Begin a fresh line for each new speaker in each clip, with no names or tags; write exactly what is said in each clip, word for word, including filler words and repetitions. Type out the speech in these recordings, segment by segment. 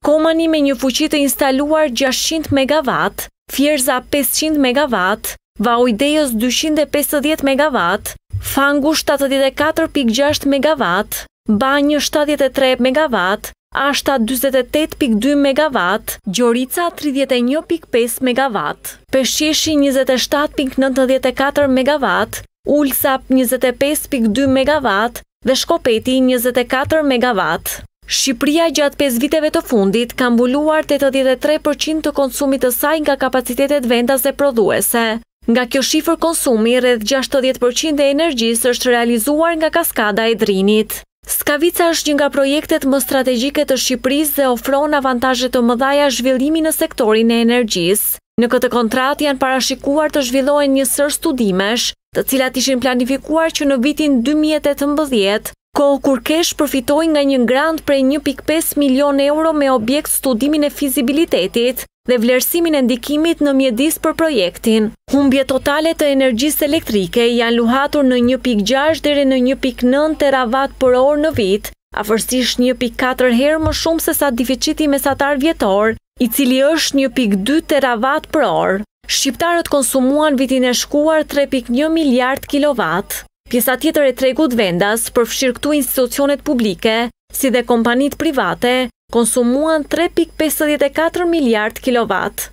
Komani me një fuqi të instaluar gjashtëqind megawatt, Fierza pesëqind megawatt, Vaujdeos dyqind e pesëdhjetë megawatt, Fangu shtatëdhjetë e katër pikë gjashtë megawatt, Banjë shtatëdhjetë e tre megawatt, Ashta dyzet e tetë pikë dy megawatt, Gjorica tridhjetë e një pikë pesë megawatt, Peshqeshi njëzet e shtatë pikë nëntëdhjetë e katër megawatt, Ulsap njëzet e pesë pikë dy megawatt dhe Shkopeti njëzet e katër megawatt. Shqipëria gjatë pesë viteve të fundit ka mbuluar tetëdhjetë e tre përqind të konsumit të saj nga kapacitetet vendase prodhuese. Nga kjo shifër konsumi, rreth gjashtëdhjetë përqind e energjisë është realizuar nga kaskada e Drinit. Skavica është një nga projektet më strategjike të Shqipërisë dhe ofron avantazhe të mëdha zhvillimi në sektorin e energjisë. Në këtë kontratë janë parashikuar të zhvillohen një sër studimesh, të cilat ishin planifikuar që në vitin dy mijë e tetëmbëdhjetë, kohë kur Kesh përfitoi nga një grant prej një pikë pesë milion euro me objekt studimin e fizibilitetit dhe vlerësimin e ndikimit në mjedis për projektin. Humbje totale të energjisë elektrike janë luhatur në një pikë gjashtë deri në një pikë nëntë terawatt për orë në vit, afërsisht një pikë katër herë më shumë se sa deficiti mesatar vjetor, i cili është një pikë dy terawatt për orë. Shqiptarët konsumuan vitin e shkuar tre pikë një miliard kilowatt. Pjesa tjetër e tregut vendas, përfshirë këtu institucionet publike, si dhe kompanit private, konsumuan tre pikë pesëdhjetë e katër miliard kilowatt.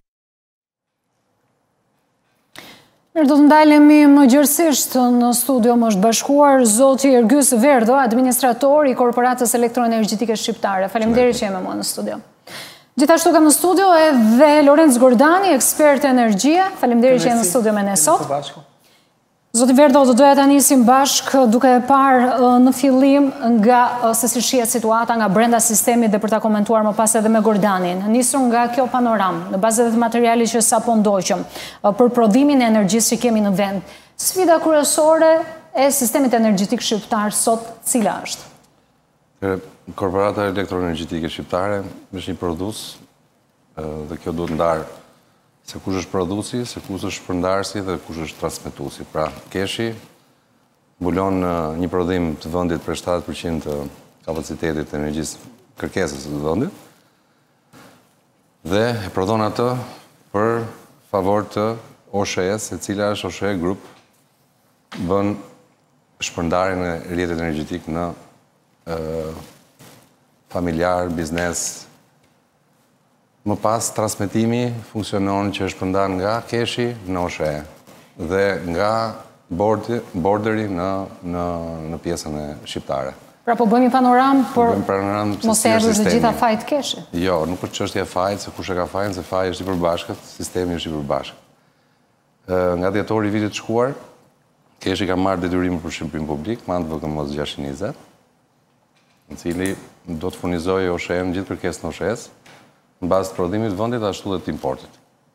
Mirë, do të ndalemi më gjërësisht në studio më është bashkuar zoti Ergjys Verdo, administrator i Korporatës Elektroenergjitike Shqiptare. Faleminderit që jemi më në studio. Gjithashtu kam në studio edhe Lorenz Gordani, ekspert e energjie. Faleminderit që jemi në studio me ne sot. Zoti Verdo, do doja ta nisim bashkë duke e parë në fillim nga se si shihet situata nga brenda sistemit dhe për ta komentuar më pas edhe me Gordanin. Nisur nga kjo panoramë, në bazë të materialit që sapo ndoqëm, për prodhimin e energjisë që kemi në vend. Sfida kryesore e sistemit energjetik shqiptar sot cila është?
Korporata Elektroenergjitike Shqiptare është një prodhues dhe kjo duhet ndarë se kush është prodhuesi, se kush është shpërndarësi dhe kush është transmetuesi. Pra, Keshi mbulon një prodhim të vendit për shtatëdhjetë përqind të kapacitetit të energjisë kërkesës të vendit dhe e prodhon atë për favor të O S H E-s, e cila është O S H E Group, bën shpërndarjen e rrjetit energjetik në familjar, biznes. Më pas, transmetimi funksionon që është përndan nga Keshi në O S H E dhe nga borderi në pjesën e shqiptare.
Pra po bëjmë panoramë, por mos e erë dhe gjitha fajt Keshi?
Jo, nuk është çështja e fajt, se kush e ka fajt, se fajt është i përbashkët, sistemi është i përbashkët. Nga dhjetori i vitit të shkuar, Keshi ka marrë detyrimin për shërbim publik, me anë të V K M-s gjashtëqind e njëzet, në cili do të furnizojë O S H E në gjithë kërkesën e O S H E-s, në bazë të prodhimit vendit ashtu dhe të importit.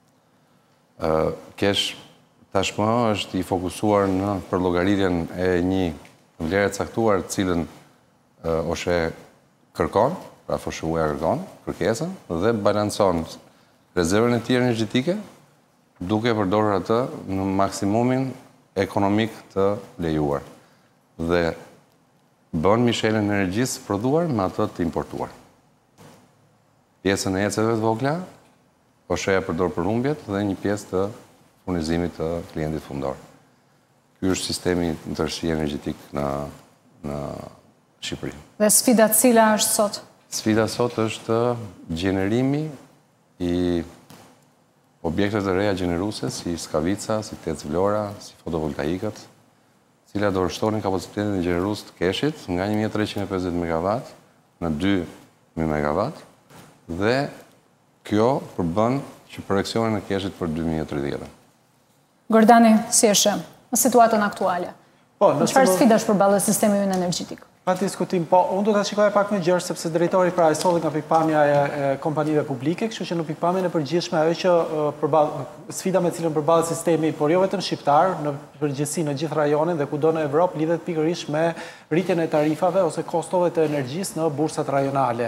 Kesh tashmë është i fokusuar në përllogaritjen e një vlere caktuar cilën O S H E kërkon, pra F S U-ja kërkon, kërkesën, dhe balancon rezervën e tij energjetike duke përdorur atë në maksimumin ekonomik të lejuar dhe bën mishelën e energjisë prodhuar me atë të importuar. Pjesën e eceve të vogla, O S H E përdor për humbjet dhe një pjesë të furnizimit të klientit fundor. Ky është sistemi në tërësi energjetik në Shqipëri.
Dhe sfida cila është sot?
Sfida sot është gjenerimi i objektet të reja gjeneruese, si Skavica, si Tec Vlora, si fotovoltaikët, cilat do rështonin kapacitetin e gjenerues të Keshit nga një mijë e treqind e pesëdhjetë megawatt në dy mijë megawatt, dhe kjo përbën që projeksionin e Keshit për dy mijë e tridhjetë.
Gordani, si është në situatën aktuale? Në çfarë sfidash përballë sistemi ynë energjetik?
Pa të diskutim, po, unë do të shikoja pak më gjerë, sepse drejtori pra e solli nga pikpamja e kompanive publike, kështu që në pikpamjen e përgjithshme ajo që sfida me cilën përballet sistemi, por jo vetëm shqiptar, në përgjithësi në gjithë rajonin dhe kudo në Evropë, lidhet pikërisht me rritjen e tarifave ose kostove të energjisë në bursat rajonale.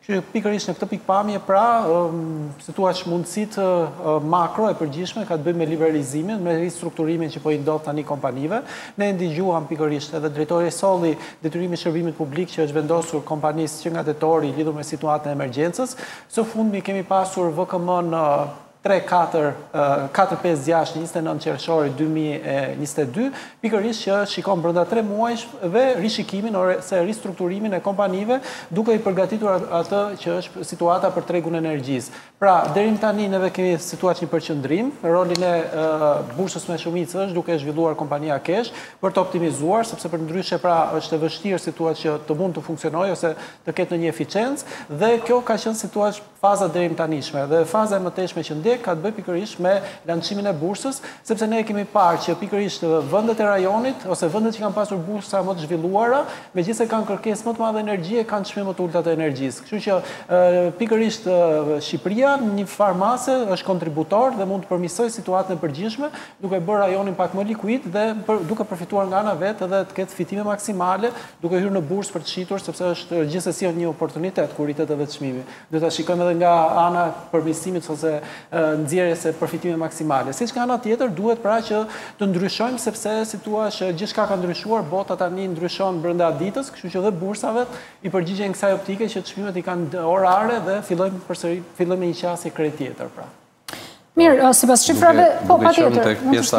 Që pikërisht në këtë pikpamje, pra, se thua që mundësit makro e përgjithshme ka të bëjmë me liberalizimin, me ristrukturimin që po i ndodh tani kompanive. Ne ndigjuam pikërisht edhe drejtori e solli detyrimi shërbimit publik që është vendosur kompanisë që nga tetori lidhur me situatën e emergjencës. Së fundmi kemi pasur V K M-n tre katër pesë gjashtë njëzet e nëntë qershori dy mijë e njëzet e dy, pikërisht që shikon brenda tre muajshve rishikimin ose ristrukturimin e kompanive, duke i përgatitur atë që është situata për tregun e energjisë. Pra, deri më tani neve kemi situatë një përqendrim, rolin e bursës me shumicë është duke zhvilluar kompania Kesh për të optimizuar, sepse për ndryshe pra është e vështirë situatë që të mund të funksionojë ose të ketë në një eficiencë, dhe kjo ka qenë situatë faza deri më tanishme, dhe faza e mëtejshme që ndjek ka të bëj pikërisht me lançimin e bursës, sepse ne kemi parë që pikërisht vendet e rajonit ose vendet që kanë pasur bursa më të zhvilluara, megjithëse kanë kërkesë më të madhe energjie, kanë çmime më të ulta të energjisë. Kështu që pikërisht Shqipëria në një farë mase është kontributor dhe mund të përmirësojë situatën e përgjithshme, duke bërë rajonin pak më likuid dhe duke përfituar nga ana vetë edhe të ketë fitime maksimale, duke hyrë në bursë për të shitur, sepse është gjithsesi një oportunitet kur rritet edhe çmimi. Do ta shikojmë edhe nga ana përmirësimit ose nxjerrjes së përfitime maksimale. Siç nga ana tjetër, duhet pra që të ndryshojmë, sepse si thua që gjithçka ka ndryshuar, bota tani ndryshon brenda ditës, kështu që dhe bursave i përgjigjen kësaj optike që çmimet i kanë orare dhe fillojmë përsëri fillojmë me një qasje krejt tjetër pra.
Mirë, sipas shifrave, po patjetër.
Duke qenë tek pjesa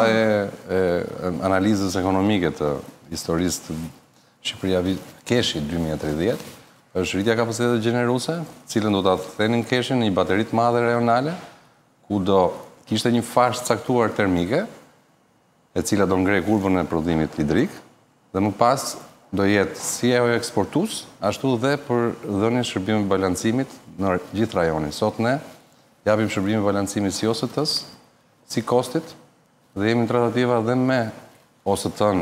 e analizës ekonomike të historisë të Shqipëria Keshi dy mijë e tridhjetë, është rritja kapacitetit gjeneruese, cilën do ta kthenin Keshin në një bateri të madhe rajonale, ku do kishte një fashë caktuar termike, e cila do ngrej kurvën e prodhimit hidrik, dhe më pas do jetë si ajo eksportues, ashtu dhe për dhënien e shërbimit balancimit në gjithë rajonin. Sot ne japim shërbimin e balancimit si O S T-s, si kostit, dhe jemi në tratativa dhe me O S T-n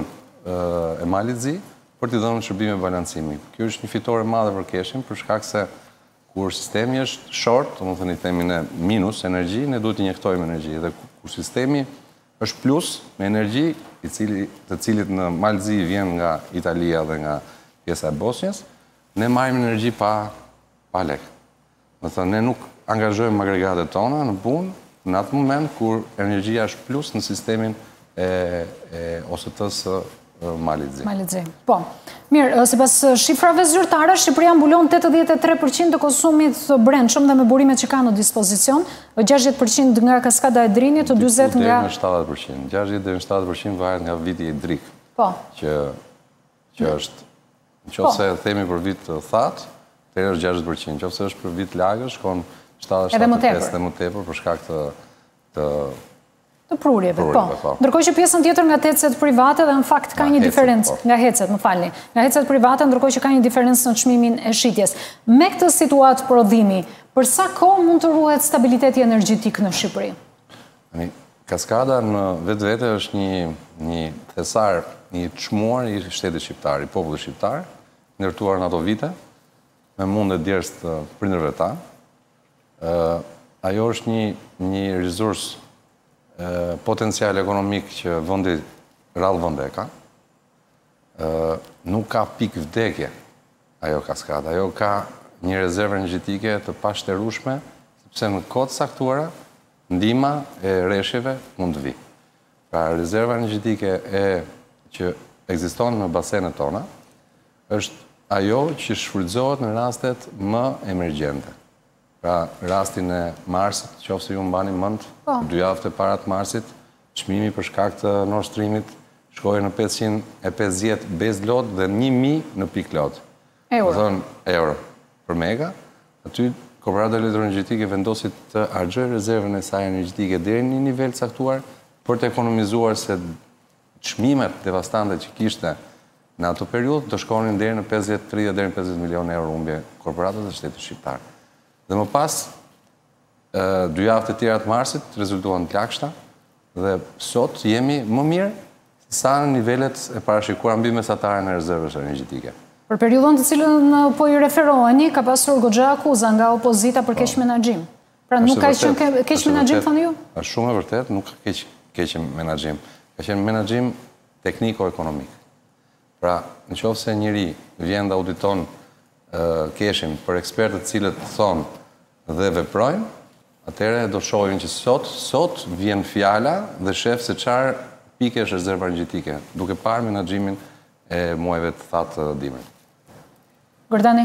e Malit Zi për t'i dhënë shërbimin e balancimit. Kjo është një fitore madhe për Keshin, për shkak se kur sistemi është short, do të thënë i themin e minus energji, ne duhet të injektojmë energji. Dhe kur sistemi është plus me energji, i cili, të cilit në Malzi vjen nga Italia dhe nga pjesa e Bosnjës, ne marrim energji pa, pa lek. Do të thënë, ne nuk angazhojmë agregatet tona në punë në atë moment kur energjia është plus në sistemin e, e O S T-s Malit Zi.
Malit Zi. Po. Mirë, sipas shifrave zyrtare, Shqipëria mbulon tetëdhjetë e tre përqind të konsumit të brendshëm dhe me burimet që ka në dispozicion, gjashtëdhjetë përqind nga kaskada e Drinit, njëzet nga
në shtatëdhjetë përqind. gjashtëdhjetë deri në shtatëdhjetë përqind varet nga viti i drik.
Po.
Që që është nëse themi për vit të thatë, atëherë është gjashtëdhjetë përqind. Nëse është për vit lagësh, shkon shtatëdhjetë shtatëdhjetë e pesë dhe më tepër për shkak të të
të prurjeve, po. Ndërkohë që pjesën tjetër nga hecet private dhe në fakt ka një diferencë, nga hecet, më falni, nga hecet private, ndërkohë që ka një diferencë në çmimin e shitjes. Me këtë situatë prodhimi, për sa kohë mund të ruhet stabiliteti energjetik në Shqipëri?
Kaskada në vetë vete është një, një thesar, një çmuar i shtetit shqiptar, i popullit shqiptar, ndërtuar në ato vite, me mundet djerës të prindërve ta. Uh, ajo është një, një resursë potencial ekonomik që vëndi rallë vënde ka. Nuk ka pik vdekje ajo kaskada. Ajo ka një rezervë energjetike të pashërueshme, sepse në kohë të saktuara ndihma e rreshjeve mund të vi. Pra rezerva energjetike e që ekziston në basenet tona është ajo që shfrytëzohet në rastet më emergjente. Pra, rastin e Marsit, qofse ju mbani mend, dy javët e para të Marsit, çmimi për shkak të Nord Streamit shkoi në pesëqind e pesëdhjetë bezlot dhe një mijë në piklot.
Euro.
Do thonë euro për mega. Aty Kooperativa Elektroenergjetike vendosi të harxojë rezervën e saj energjetike deri në një nivel caktuar për të ekonomizuar se çmimet devastante që kishte në ato periudhë do shkonin deri në pesëdhjetë tridhjetë deri në pesëdhjetë milionë euro humbje korporatës së shtetit shqiptar. Dhe më pas, dy javët e tjera të Marsit rezultuan të lagështa dhe sot jemi më mirë sa në nivelet e parashikuara mbi mesatare në rezervës energjetike.
Për periudhën të cilën po i referoheni, ka pasur goxha akuza nga opozita për keq menaxhim. Pra nuk ka qenë keq menaxhim, thoni ju?
Është shumë e vërtet, nuk ka keq keq menaxhim. Ka qenë menaxhim tekniko-ekonomik. Pra, nëse njëri vjen dhe auditon keshin për ekspertët cilët thonë dhe veprojnë, atëherë do shohim që sot, sot vjen fjala dhe shef se çfarë pike është rezerva energjetike, duke parë menaxhimin e muajve të thatë dimër.
Gordani?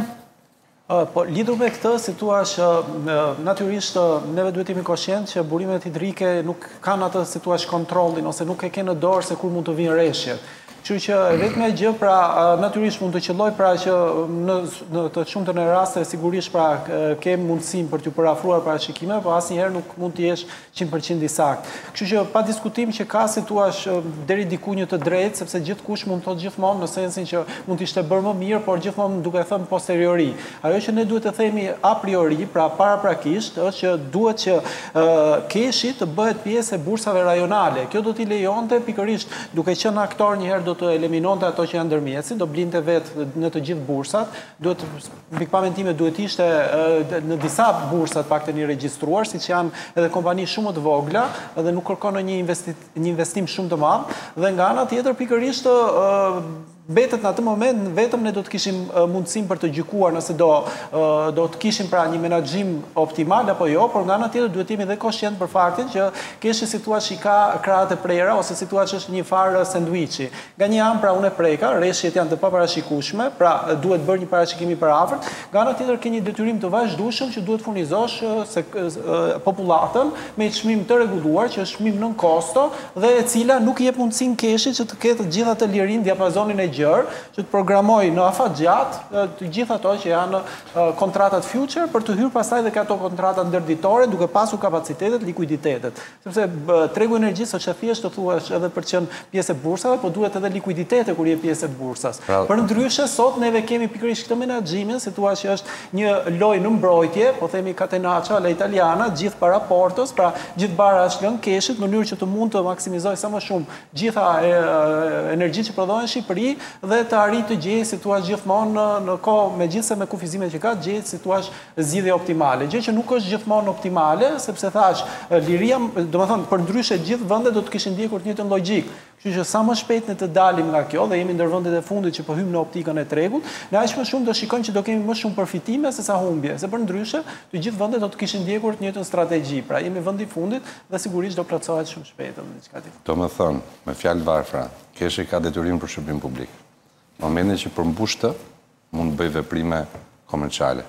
Po, lidhur me këtë, si thua që natyrisht neve duhet jemi koshient që burimet hidrike nuk kanë atë si thua kontrollin ose nuk e kanë në dorë se kur mund të vinë rreshjet. Kështu që vetëm gjë pra natyrisht mund të qelloj pra që në në të shumtën e rasteve sigurisht pra ke mundësinë për t'ju parafruar parashikime, por asnjëherë nuk mund të jesh njëqind përqind i saktë. Kështu që pa diskutim që ka si thua deri diku një të drejtë, sepse gjithkush mund të thotë gjithmonë në sensin që mund të ishte bërë më mirë, por gjithmonë duke thënë posteriori. Ajo që ne duhet të themi a priori, pra paraprakisht, është që duhet që uh, keshi të bëhet pjesë e bursave rajonale. Kjo do t'i lejonte pikërisht duke qenë aktor një herë do të eliminonte ato që janë ndërmjetësi, do blinte vetë në të gjithë bursat, duhet pikpamjen time duhet ishte në disa bursat paktën i regjistruar, siç janë edhe kompani shumë të vogla dhe nuk kërkon një investim, një investim shumë të madh, dhe nga ana tjetër pikërisht betet në atë moment vetëm ne do të kishim mundësinë për të gjykuar nëse do do të kishim pra një menaxhim optimal apo jo, por nga ana tjetër duhet jemi dhe koshient për faktin që keshi situash i ka krahët e prera ose situash është një farë sanduiçi. Nga një anë pra unë e preka, rreshjet janë të paparashikueshme, pra duhet bërë një parashikim i përafërt, nga ana tjetër ke një detyrim të vazhdueshëm që duhet furnizosh se popullatën me një çmim të rregulluar që është çmim nën kosto dhe e cila nuk i jep mundësinë keshit që të ketë të gjitha të lirinë diapazonin e gjërë, që të programoj në afat gjatë të gjitha ato që janë kontratat future për të hyrë pastaj dhe ato kontratat ndërditore duke pasur kapacitetet, likuiditetet. Sepse tregu energjisë është thjesht të thuash edhe për të qenë pjesë e bursave, por duhet edhe likuiditete kur je pjesë e bursas. Për ndryshe sot neve kemi pikërisht këtë menaxhimin, se thua që është një lojë në mbrojtje, po themi catenaccia alla italiana, gjithë para portos, pra gjithë bara është lënë keshit në mënyrë që të mund të maksimizoj sa më shumë gjitha energjitë që prodhohen në Shqipëri dhe të arrit të gjejë situash gjithmonë në, në kohë megjithëse me kufizimet që ka gjejë situash zgjidhje optimale. Gjë që nuk është gjithmonë optimale, sepse thash liria, domethënë për ndryshe gjithë vendet do të kishin ndjekur të njëjtën logjik. Kështu që sa më shpejt ne të dalim nga kjo dhe jemi ndër vendet e fundit që po hym në optikën e tregut, ne aq më shumë do shikojmë që do kemi më shumë përfitime se sa humbje, se për ndryshe të gjithë vendet do të kishin ndjekur të njëjtën strategji. Pra jemi vendi i fundit dhe sigurisht do plotësohet shumë shpejt edhe diçka tjetër.
Domethënë, me fjalë varfra, keshi ka detyrim për shërbim publik. Në momentin që përmbush të, mund të bëj veprime komerciale.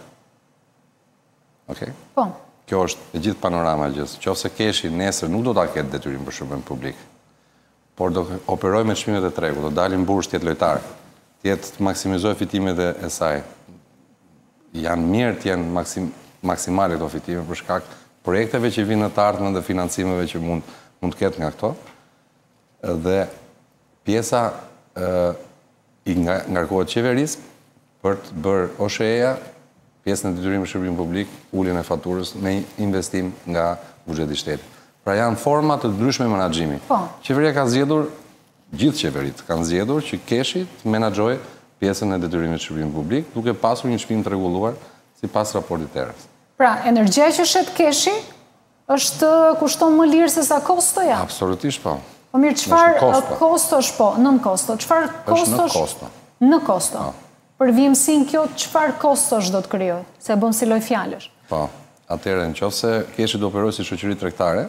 Okej?
Po.
Kjo është e gjithë panorama e gjithë. Qofse keshi nesër nuk do ta ketë detyrim për shërbim publik, por do operoj me çmimet e tregut, do dalin bursë të jetë lojtar, të jetë të maksimizoj fitimet e saj. Janë mirë të jenë maksim, maksimale këto fitime për shkak projekteve që vinë në të ardhmen dhe financimeve që mund mund të ketë nga këto. Dhe pjesa ë i ngarkohet qeverisë për të bërë O S H E-ja pjesën e detyrimit për shërbim publik, uljen e faturës me investim nga buxheti i shtetit. Pra janë forma të ndryshme menaxhimi.
Po.
Qeveria ka zgjedhur, gjithë qeveritë kanë zgjedhur që keshi të menaxhojë pjesën e detyrimit të shërbimit publik, duke pasur një çmim të rregulluar sipas raportit terës.
Pra, energjia që shet keshi është kushton më lirë se sa kostoja?
Absolutisht po.
Po mirë, çfarë kostosh po, nën kosto? Çfarë kostosh?
Është në kosto.
Në kosto. Për vimësinë kjo, çfarë kostosh do të krijojë? Se bën si lloj fjalësh.
Po. Atëherë, nëse keshi do operojë si shoqëri tregtare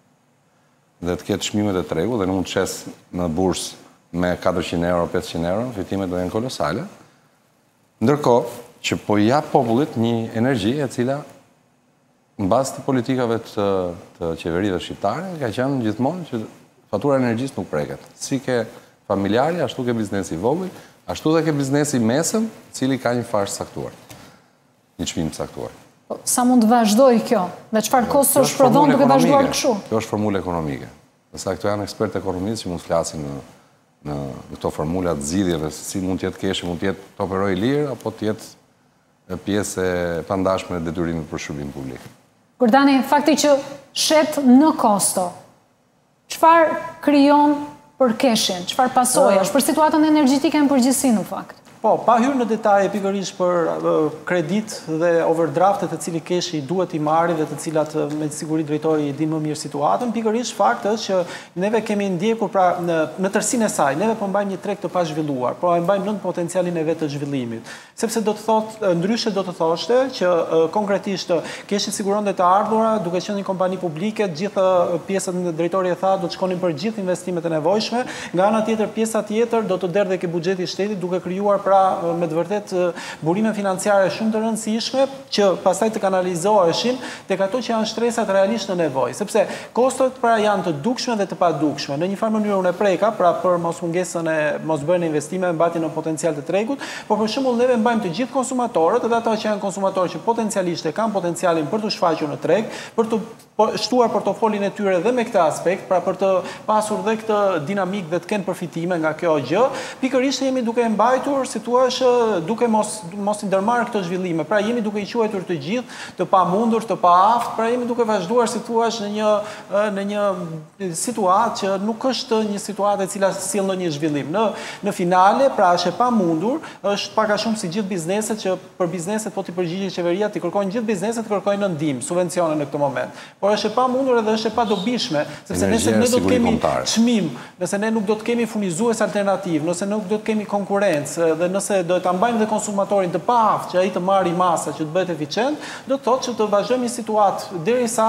dhe të ketë çmimet e tregut dhe nuk mund të shes në bursë me katërqind euro, pesëqind euro, fitimet do jenë kolosale. Ndërkohë që po jap popullit një energji e cila mbas të politikave të, të qeverive shqiptare ka qenë gjithmonë që fatura e energjisë nuk preket. Si ke familjari, ashtu ke biznesi i vogël, ashtu dhe ke biznesi i mesëm, i cili ka një farë saktuar. Një çmim të saktuar.
Sa mund të vazhdoj kjo? Dhe çfarë kostosh prodhon duke vazhduar kështu?
Kjo është formulë ekonomike. Sa këto janë ekspertë ekonomistë që mund të flasin në në këto formula të zgjidhjeve, si mund të jetë keshi, mund të jetë të operojë lirë apo të jetë pjesë e pandashme e detyrimit për shërbim publik.
Gordani, fakti që shet në kosto, çfarë krijon për keshin? Çfarë pasojash për situatën energjetike në përgjithësi në fakt?
Po, pa hyrë në detaje pikërisht për kredit dhe overdraftet të cili keshi duhet i marri dhe të cilat me siguri drejtori i din më mirë situatën, pikërisht fakt është që neve kemi ndjekur pra në, në tërsinë e saj, neve po mbajmë një treg të pa zhvilluar, po e mbajmë nën potencialin e vetë të zhvillimit. Sepse do të thotë, ndryshe do të thoshte që konkretisht keshi siguronte të ardhura, duke qenë një kompani publike, gjithë pjesët në drejtori e tha do të shkonin për gjithë investimet e nevojshme, nga ana tjetër pjesa tjetër do të derdhej ke buxheti i shtetit duke krijuar pra me të vërtet burime financiare shumë të rëndësishme që pastaj të kanalizoheshin tek ato që janë shtresat realisht në nevojë, sepse kostot pra janë të dukshme dhe të padukshme. Në një farë mënyrë unë e preka pra për mos mungesën e mos bërjen e investime, mbajtjen e potencial të tregut, por për shembull neve mbajmë të gjithë konsumatorët, edhe ata që janë konsumatorë që potencialisht e kanë potencialin për të shfaqur në treg, për të shtuar portofolin e tyre dhe me këtë aspekt, pra për të pasur dhe këtë dinamik dhe të kenë përfitime nga kjo gjë, pikërisht jemi duke mbajtur si thua duke mos mos i ndërmarrë këto zhvillime. Pra jemi duke i quajtur të gjithë të pamundur, të paaft, pra jemi duke vazhduar si thua në një në një situatë që nuk është një situatë e cila sjell ndonjë zhvillim. Në në finale, pra është e pamundur, është pak a shumë si gjithë bizneset që për bizneset po ti përgjigjë qeveria, ti kërkojnë gjithë bizneset kërkojnë ndihmë, subvencione në këtë moment. Por është e pamundur edhe është e padobishme, sepse nëse ne do të kemi çmim, nëse ne nuk do të kemi furnizues alternativ, nëse nuk do të kemi konkurrencë dhe nëse do ta mbajmë dhe konsumatorin të paaft që ai të marrë masa që të bëhet eficient, do të thotë që të vazhdojmë një situatë derisa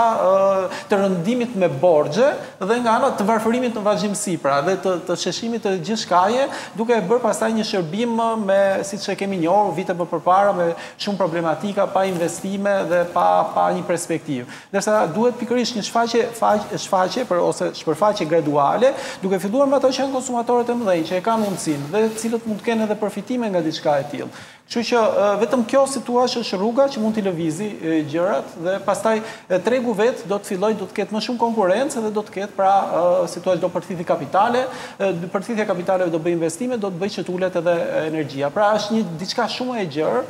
të rëndimit me borxhe dhe nga ana të varfërimit në vazhdimsi, pra dhe të, të sheshimit të gjithë shkaje, duke e bërë pastaj një shërbim me siç e kemi njohur vite më përpara me shumë problematika, pa investime dhe pa pa një perspektivë. Ndërsa duhet pikërisht një shfaqje faqe shfaqje për ose shpërfaqje graduale, duke filluar me ato që janë konsumatorët e mëdhenj, që e kanë mundësinë dhe cilët mund të kenë edhe përfitime nga diçka e tillë. Kështu që vetëm kjo situash është rruga që mund t'i lëvizi gjërat dhe pastaj tregu vet do të fillojë, do të ketë më shumë konkurrencë dhe do të ketë pra situash do përfiti kapitale, përfitja kapitaleve do bëj investime, do të bëj që tulet edhe energjia. Pra është një diçka shumë e gjerë,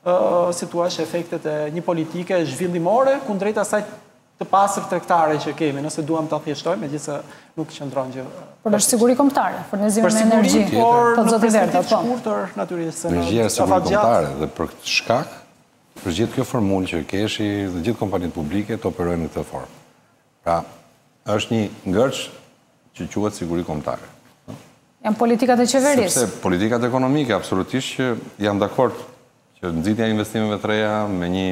situash efektet e një politike zhvillimore kundrejt asaj të pasër tregtare që kemi, nëse duam ta thjeshtojmë, megjithëse nuk qëndron gjë.
Por është siguri kombëtare, furnizimi me energji.
Por në perspektivë të shkurtër natyrisht se
energjia është siguri kombëtare dhe për këtë shkak, për gjithë kjo formulë që keshi dhe gjithë kompanitë publike të operojnë në këtë formë. Pra, është një ngërç që quhet siguri kombëtare.
Janë politikat e qeverisë.
Sepse politikat ekonomike absolutisht që jam dakord që nxitja e investimeve të reja me një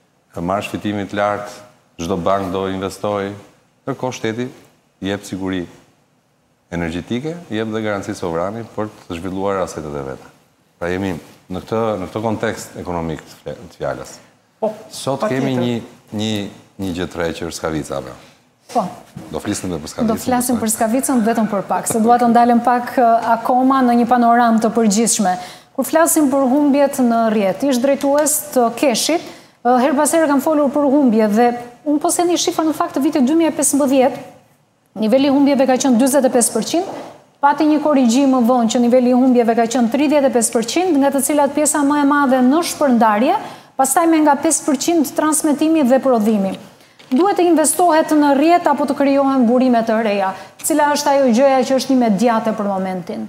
marsh fitimi të lartë, çdo bank do investoj, ndërkohë shteti jep siguri energjetike, jep dhe garanci sovrani për të zhvilluar asetet e veta. Pra jemi në këtë në këtë kontekst ekonomik të fjalës.
Po,
sot kemi një një një gjë të re që është skavica apo?
Po.
Do flisnim edhe për skavicën.
Do flasim për skavicën vetëm për pak, se dua të ndalem pak akoma në një panoramë të përgjithshme. Kur flasim për humbjet në rrjet, ish drejtues të Keshit, her pas here kam folur për humbje dhe unë po se një shifër në fakt të vitit dy mijë e pesëmbëdhjetë, niveli humbjeve ka qenë njëzet e pesë përqind, pati një korrigjim më vonë që niveli humbjeve ka qenë tridhjetë e pesë përqind, nga të cilat pjesa më e madhe në shpërndarje, pastaj me nga pesë përqind transmetimi dhe prodhimi. Duhet të investohet në rrjet apo të krijohen burime të reja? Cila është ajo gjëja që është imediate për momentin?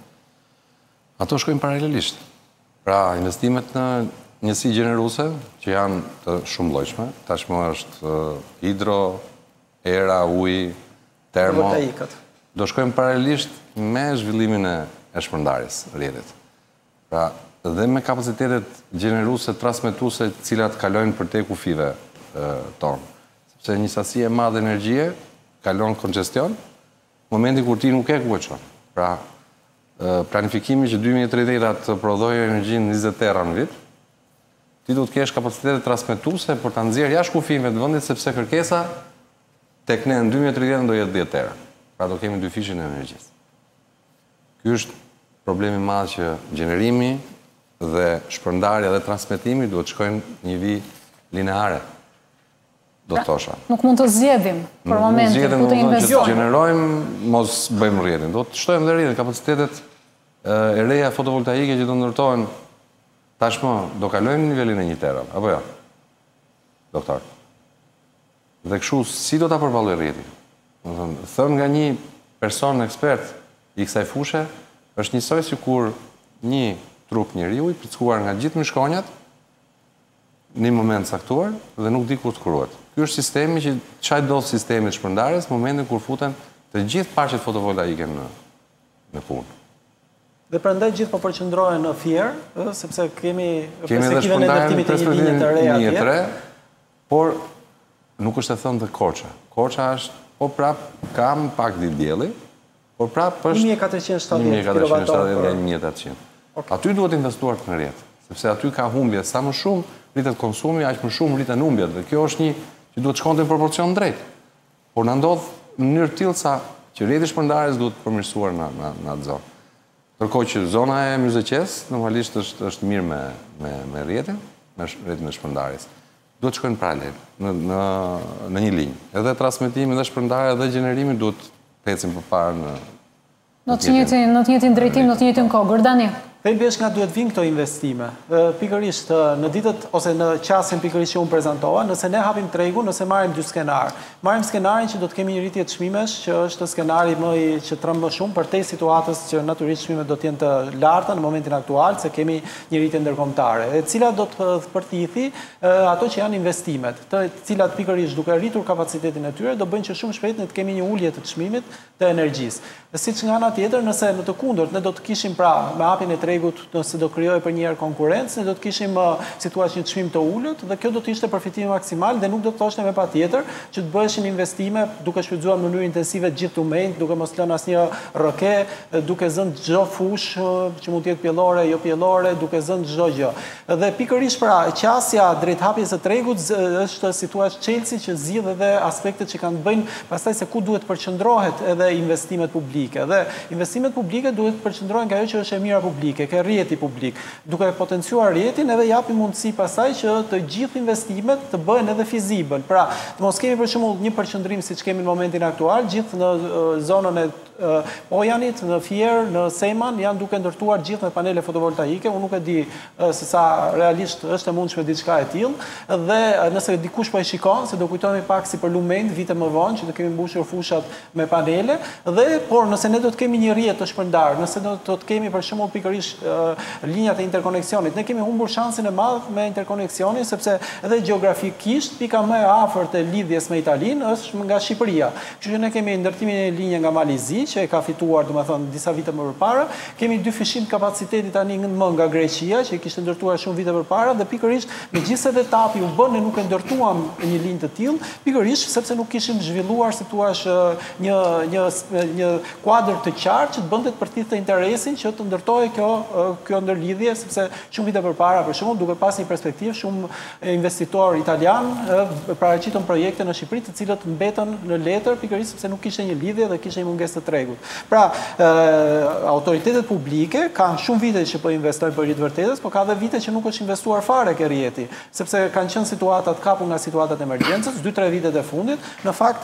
Ato shkojnë paralelisht. Pra, investimet në njësi gjeneruse, që janë të shumë llojshme, tashmë është hidro, era, uji, termo, do shkojmë paralelisht me zhvillimin e shpërndarjes rrjetit. Pra, dhe me kapacitetet gjeneruse, transmetuse, cilat kalojnë për te kufive tonë. Sepse një sasi e madhe energjie kalon kongestion, momenti kur ti nuk e ku e çon. Pra, planifikimi që dy mijë e tridhjetë të prodhojë energjinë njëzet tera në vit, ti du të kesh kapacitetet transmetuse për të nxjerrë jashtë kufive të vendit, sepse kërkesa tek ne në dy mijë e tridhjetë do jetë dhjetë tera. Pra do kemi dy fishin e energjisë. Ky është problemi i madh që gjenerimi dhe shpërndarja dhe transmetimi duhet të shkojnë një vi lineare. Do të thosha.
Nuk mund të zgjedhim për momentin ku të investojmë.
Gjenerojmë, mos bëjmë rrjetin. Do të shtojmë dhe rrjetin, kapacitetet e reja fotovoltaike që do ndërtohen tashmë do kalojmë në nivelin e një tera, apo jo? Doktor. Dhe kështu, si do ta përballoj rrjetin? Thënë nga një person ekspert i kësaj fushë, është njësoj si kur një trup njeriu i përckuar nga gjithë mishkonjat në një moment saktuar dhe nuk di kur të kurohet. Ky është sistemi që çaj do sistemi të shpërndarjes në momentin kur futen të gjithë paqet fotovoltaike në në punë.
Dhe prandaj gjithë po përqendrohen në Fier, sepse kemi
perspektivën
e ndërtimit të një linje të re atje.
Por nuk është e thënë të Korça. Korça është po prap kam pak ditë dielli, por prap është
një mijë e katërqind e shtatëdhjetë kilowatt-orë
deri në një mijë e tetëqind. Aty duhet investuar në rrjet, sepse aty ka humbje sa më shumë rritet konsumi, aq më shumë rriten humbjet. Dhe kjo është një që duhet shkonte në proporcion drejt. Por na ndodh në mënyrë tillë sa që rrjeti shpërndarjes duhet përmirësuar në në në atë zonë. Ndërkohë që zona e Myzeqes normalisht është është mirë me me me rrjetin, me rrjetin e shpërndarjes. Duhet të shkojnë paralel në në në një linjë. Edhe transmetimi dhe shpërndarja dhe gjenerimi duhet të ecin përpara në
në të njëjtin në të njëjtin drejtim, në të njëjtin kohë. Gordani.
Themi është nga duhet vinë këto investime. Pikërisht në ditët ose në qasjen pikërisht që unë prezantova, nëse ne hapim tregun, nëse marrim dy skenar. Marrim skenarin që do të kemi një rritje të çmimesh, që është skenari më i që tremb më shumë përtej situatës që natyrisht çmimet do të jenë të larta në momentin aktual, se kemi një rritje ndërkombëtare, e cila do të përtithi ato që janë investimet, të cilat pikërisht duke rritur kapacitetin e tyre do bëjnë që shumë shpejt ne të kemi një ulje të çmimit të energjisë. Siç nga ana tjetër, nëse në të kundërt ne do të kishim pra me hapjen e tregut, nëse do krijohej për një herë konkurrencë, ne do të kishim situatë një çmim të ulët dhe kjo do të ishte përfitimi maksimal dhe nuk do të thoshte me patjetër që të bëheshin investime duke shfrytzuar në mënyrë intensive gjithë tumejt, duke mos lënë asnjë rroke, duke zënë çdo fushë që mund të jetë pjellore, jo pjellore, duke zënë çdo gjë. Dhe pikërisht pra qasja drejt hapjes së tregut është situatë çelësi që zgjidh edhe aspektet që kanë të bëjnë pastaj se ku duhet përqendrohet edhe investimet publike. Dhe investimet publike duhet të përqendrohen nga ajo që është e mira publike, ke rrjeti publik, duke potenciuar rrjetin edhe japi mundësi pasaj që të gjithë investimet të bëhen edhe fizibël. Pra, të mos kemi për shembull një përqendrim siç kemi në momentin aktual, gjithë në zonën e Ojanit, në Fier, në Seman, janë duke ndërtuar gjithë me panele fotovoltaike. Unë nuk e di se sa realisht është e mundshme diçka e tillë, dhe nëse dikush po e shikon, se do kujtohemi pak si për Lumen vite më vonë që do kemi mbushur fushat me panele, dhe por nëse ne do të kemi një rrjet të shpërndar, nëse do të kemi për shembull pikërisht linjat e interkoneksionit, ne kemi humbur shansin e madh me interkoneksionin, sepse edhe gjeografikisht pika më e afërt e lidhjes me Italinë është nga Shqipëria. Kështu që ne kemi ndërtimin e linjë nga Malizi, që e ka fituar, domethënë, disa vite më përpara. Kemi dy fishim të kapacitetit tani më nga Greqia, që kishte ndërtuar shumë vite përpara, dhe pikërisht megjithëse etapi u bën ne nuk e ndërtuam një linjë të tillë, pikërisht sepse nuk kishim zhvilluar si thua një një një kuadër të qartë që të bënte të përthithë interesin që të ndërtohej kjo kjo ndërlidhje, sepse shumë vite përpara, për shembull, duke pas një perspektivë, shumë investitor italian paraqitën projekte në Shqipëri, të cilët mbetën në letër pikërisht sepse nuk kishte një lidhje dhe kishte një mungesë të tregut. Pra, autoritetet publike kanë shumë vite që po investojnë për rrit vërtetës, por ka dhe vite që nuk është investuar fare ke rrjeti, sepse kanë qenë situata të kapur nga situatat e emergjencës, dy tre vitet e fundit, në fakt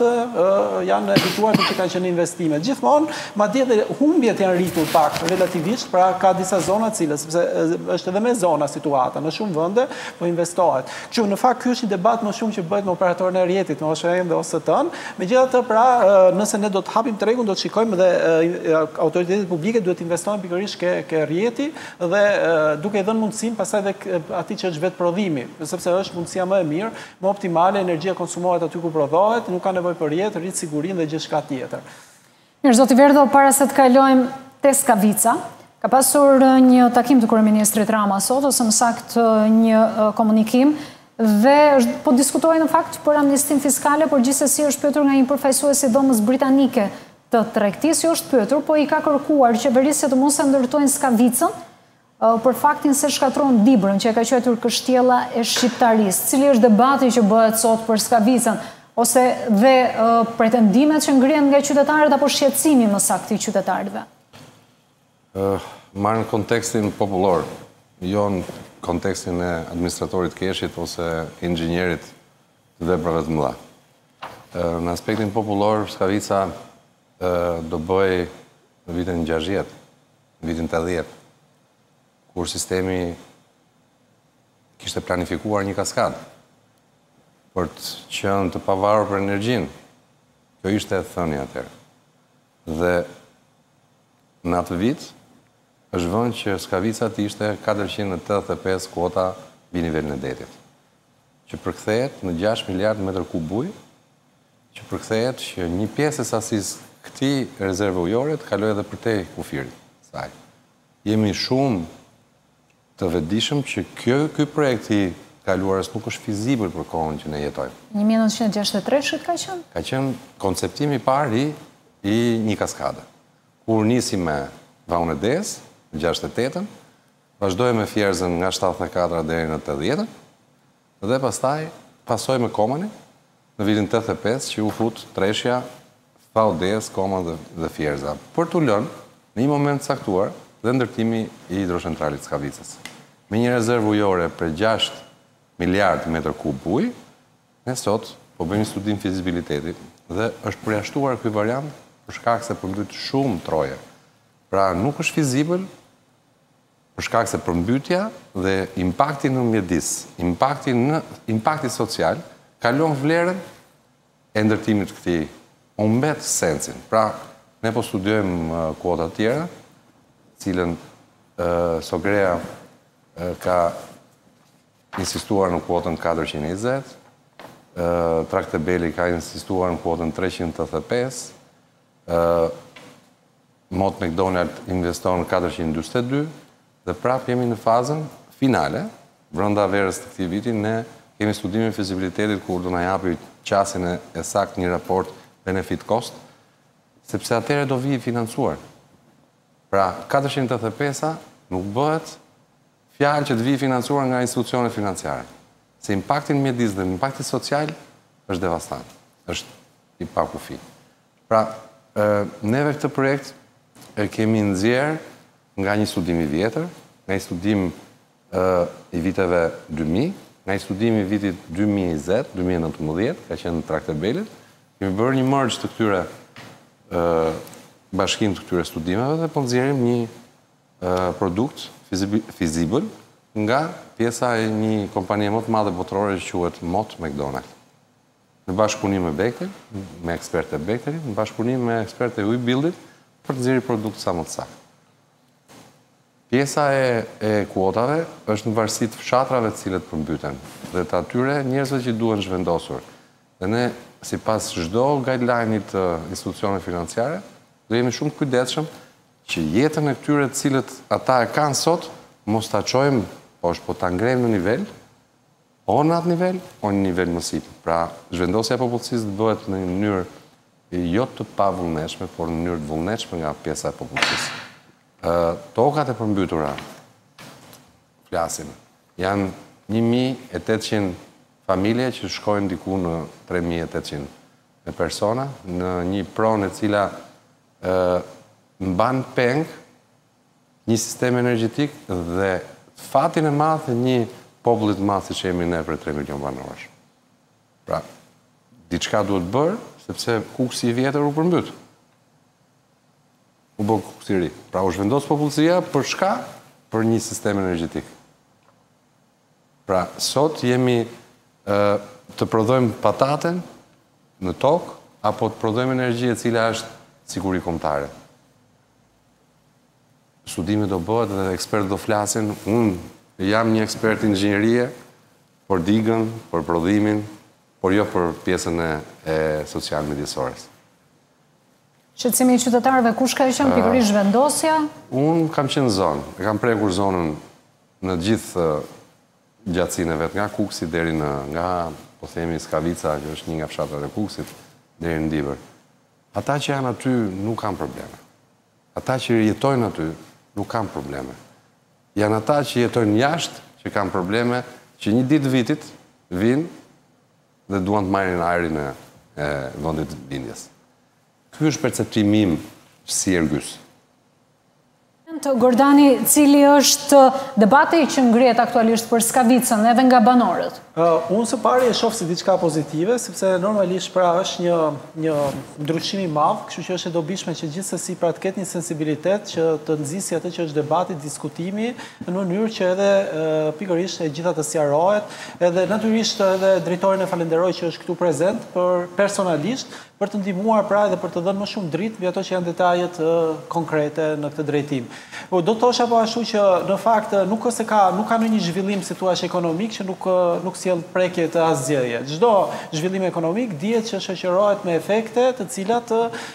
janë evituar që kanë qenë investimet. Gjithmonë, madje edhe humbjet janë rritur pak relativisht, pra ka disa zona të cilës, sepse është edhe me zona situata, në shumë vende po investohet. Kështu në fakt ky është një debat më shumë që bëhet me operatorën e rrjetit, në O S H E-n dhe O S T-n. Megjithatë, pra, nëse ne do të hapim tregun, do të shikojmë dhe autoritetet publike duhet të investojnë pikërisht ke ke rrjeti dhe duke i dhënë mundësinë pastaj edhe atij që është vetë prodhimi, sepse është mundësia më e mirë, më optimale, energjia konsumohet aty ku prodhohet, nuk ka nevojë për rrjet, rrit sigurinë dhe gjithçka tjetër.
Mirë, zoti Verdho, para se të kalojmë te Skavica, ka pasur një takim të kryeministrit Rama sot, ose më saktë një komunikim, dhe po diskutohej në fakt për amnistin fiskale, por gjithsesi është pyetur nga një përfaqësues i dhomës britanike të tregtisë, jo është pyetur, po i ka kërkuar qeverisë të mos e ndërtojnë Skavicën për faktin se shkatron Dibrën, që e ka quajtur kështjella e shqiptarisë. Cili është debati që bëhet sot për Skavicën, ose dhe pretendimet që ngrihen nga qytetarët apo shqetësimi më saktë i qytetarëve?
Marrë në kontekstin popullor, jo në kontekstin e administratorit keshit ose inxhinierit të veprave të mëdha. Në aspektin popullor, Skavica do bëj në vitin gjashtëdhjetë, në vitin tetëdhjetë, kur sistemi kishte planifikuar një kaskadë për të qenë të pavarur për energjinë. Kjo ishte e thënia atëherë. Dhe në atë vit është vënë që Skavica të ishte katërqind e tetëdhjetë e pesë kuota mbi nivelin e detit, që përkthehet në gjashtë miliardë metër kub ujë, që përkthehet që një pjesë e sasisë këtij rezerve ujore të kalojë edhe përtej kufirit saj. Jemi shumë të vetëdijshëm që kjo ky projekt i kaluarës nuk është fizibël për kohën që ne jetojmë.
një mijë nëntëqind e gjashtëdhjetë e tre ka qenë?
Ka qenë konceptimi i parë i, i një kaskade. Kur nisi me Vaun e Des, në gjashtëdhjetë e tetën, vazhdoi me Fierzën nga shtatëdhjetë e katëra deri në tetëdhjetë, dhe pastaj pasoi me Komanin në vitin tetëdhjetë e pesë që u fut treshja Vau Des, Koman dhe, dhe Fierza, për t'u lënë në një moment caktuar dhe ndërtimi i hidrocentralit Skavicës. Me një rezervë ujore për gjashtë miliardë metër kub ujë, ne sot po bëjmë studim fizibiliteti dhe është përjashtuar ky variant për shkak se përmbyt shumë troje. Pra nuk është fizibël për shkak se përmbytja dhe impakti në mjedis, impakti në impakti social kalon vlerën e ndërtimit të këtij, humbet sensin. Pra ne po studiojmë kuota të tjera, cilën uh, Sogrea uh, ka insistuar në kuotën katërqind e njëzet, uh, Tractebeli ka insistuar në kuotën treqind e tetëdhjetë e pesë, uh, Mott McDonald investon në katërqind e dyqindëdhjetë e dy, dhe prap jemi në fazën finale, brenda verës të këtij viti, ne kemi studimin e fizibilitetit kur do na japi qasin e, e sakt një raport benefit-cost, sepse atëherë do vijë financuar. Pra, katërqind e tetëdhjetë e pesë nuk bëhet fjalë që të vijë financuar nga institucione financiare. Se impakti në mjedis dhe impakti social është devastant, është i pakufi. Pra, neve këtë projekt e kemi nxjerr nga një studim i vjetër, nga një studim i viteve dy mijë, nga një studim i vitit dy mijë e njëzet, dy mijë e nëntëmbëdhjetë, ka qenë në Tractebelit, kemi bërë një merge të këtyre bashkim të këtyre studimeve dhe po nxjerrim një produkt fizibël nga pjesa e një kompanie më të madhe botërore që quhet Mott McDonald. Në bashkëpunim me Bechtel, me ekspertë e Bechtelit, në bashkëpunim me ekspertë e Webuildit për të nxjerrë produkt sa më të saktë. Pjesa e, e kuotave është në varësi të fshatrave të cilët përmbyten dhe të atyre njerëzve që duhen zhvendosur. Dhe ne, sipas çdo guideline-it të institucioneve financiare, do jemi shumë kujdesshëm që jetën e këtyre të cilët ata e kanë sot mos ta çojmë poshtë, po ta ngrejmë në nivel, o në atë nivel, o në nivel më sipër. Pra, zhvendosja e popullsisë të bëhet në një mënyrë jo të pavullnetshme, por në mënyrë të vullnetshme nga pjesa e popullsisë. Tokat e përmbytura, flasim, janë një mijë e tetëqind familje që shkojnë diku në tre mijë e tetëqind persona, në një pronë e cila uh, mban peng një sistem energjetik dhe fatin e madh të një popullit madh siç jemi ne për tre milion banorësh. Pra, diçka duhet bërë, sepse kuksi i vjetër u përmbyt. U bë kuksi i ri. Pra u zhvendos popullsia për shka? Për një sistem energjetik. Pra, sot jemi uh, të prodhojmë pataten në tokë, apo të prodhojmë energji e cila është siguri kombëtare. Studimi do bëhet dhe ekspertë do flasin. Unë jam një ekspert inxhinierie për digën, për prodhimin, por jo për pjesën e, e social mjedisores.
Shqetësimi i qytetarëve, kush ka qenë pikërisht zhvendosja?
Unë kam qenë zonë, e kam prekur zonën në gjithë gjatësinë e vet, nga Kuksi deri në, nga, po themi, Skavica, që është një nga fshatrat e Kuksit, deri në Diber. Ata që janë aty nuk kanë probleme. Ata që jetojnë aty nuk kanë probleme. Janë ata që jetojnë jashtë që kanë probleme, që një ditë vitit vinë dhe duan të marrin ajrin e, e vendit të bindjes. Ky është perceptimi im si Ergys.
Gordani, cili është debati që ngrihet aktualisht për Skavicën edhe nga banorët?
Uh, unë së pari e shoh si diçka pozitive, sepse normalisht pra është një një ndryshim i madh, kështu që është e dobishme që gjithsesi pra të ketë një sensibilitet që të nxjisë atë që është debati, diskutimi në mënyrë që edhe uh, pikërisht e gjitha të sqarohet, edhe natyrisht edhe drejtorin e falenderoj që është këtu prezent për personalisht për të ndihmuar pra edhe për të dhënë më shumë dritë mbi ato që janë detajet uh, konkrete në këtë drejtim. Po, do të thosha po ashtu që në fakt nuk ose ka nuk ka ndonjë zhvillim si thua ekonomik që nuk nuk sjell prekje të asgjëje. Çdo zhvillim ekonomik dihet që shoqërohet me efekte të cilat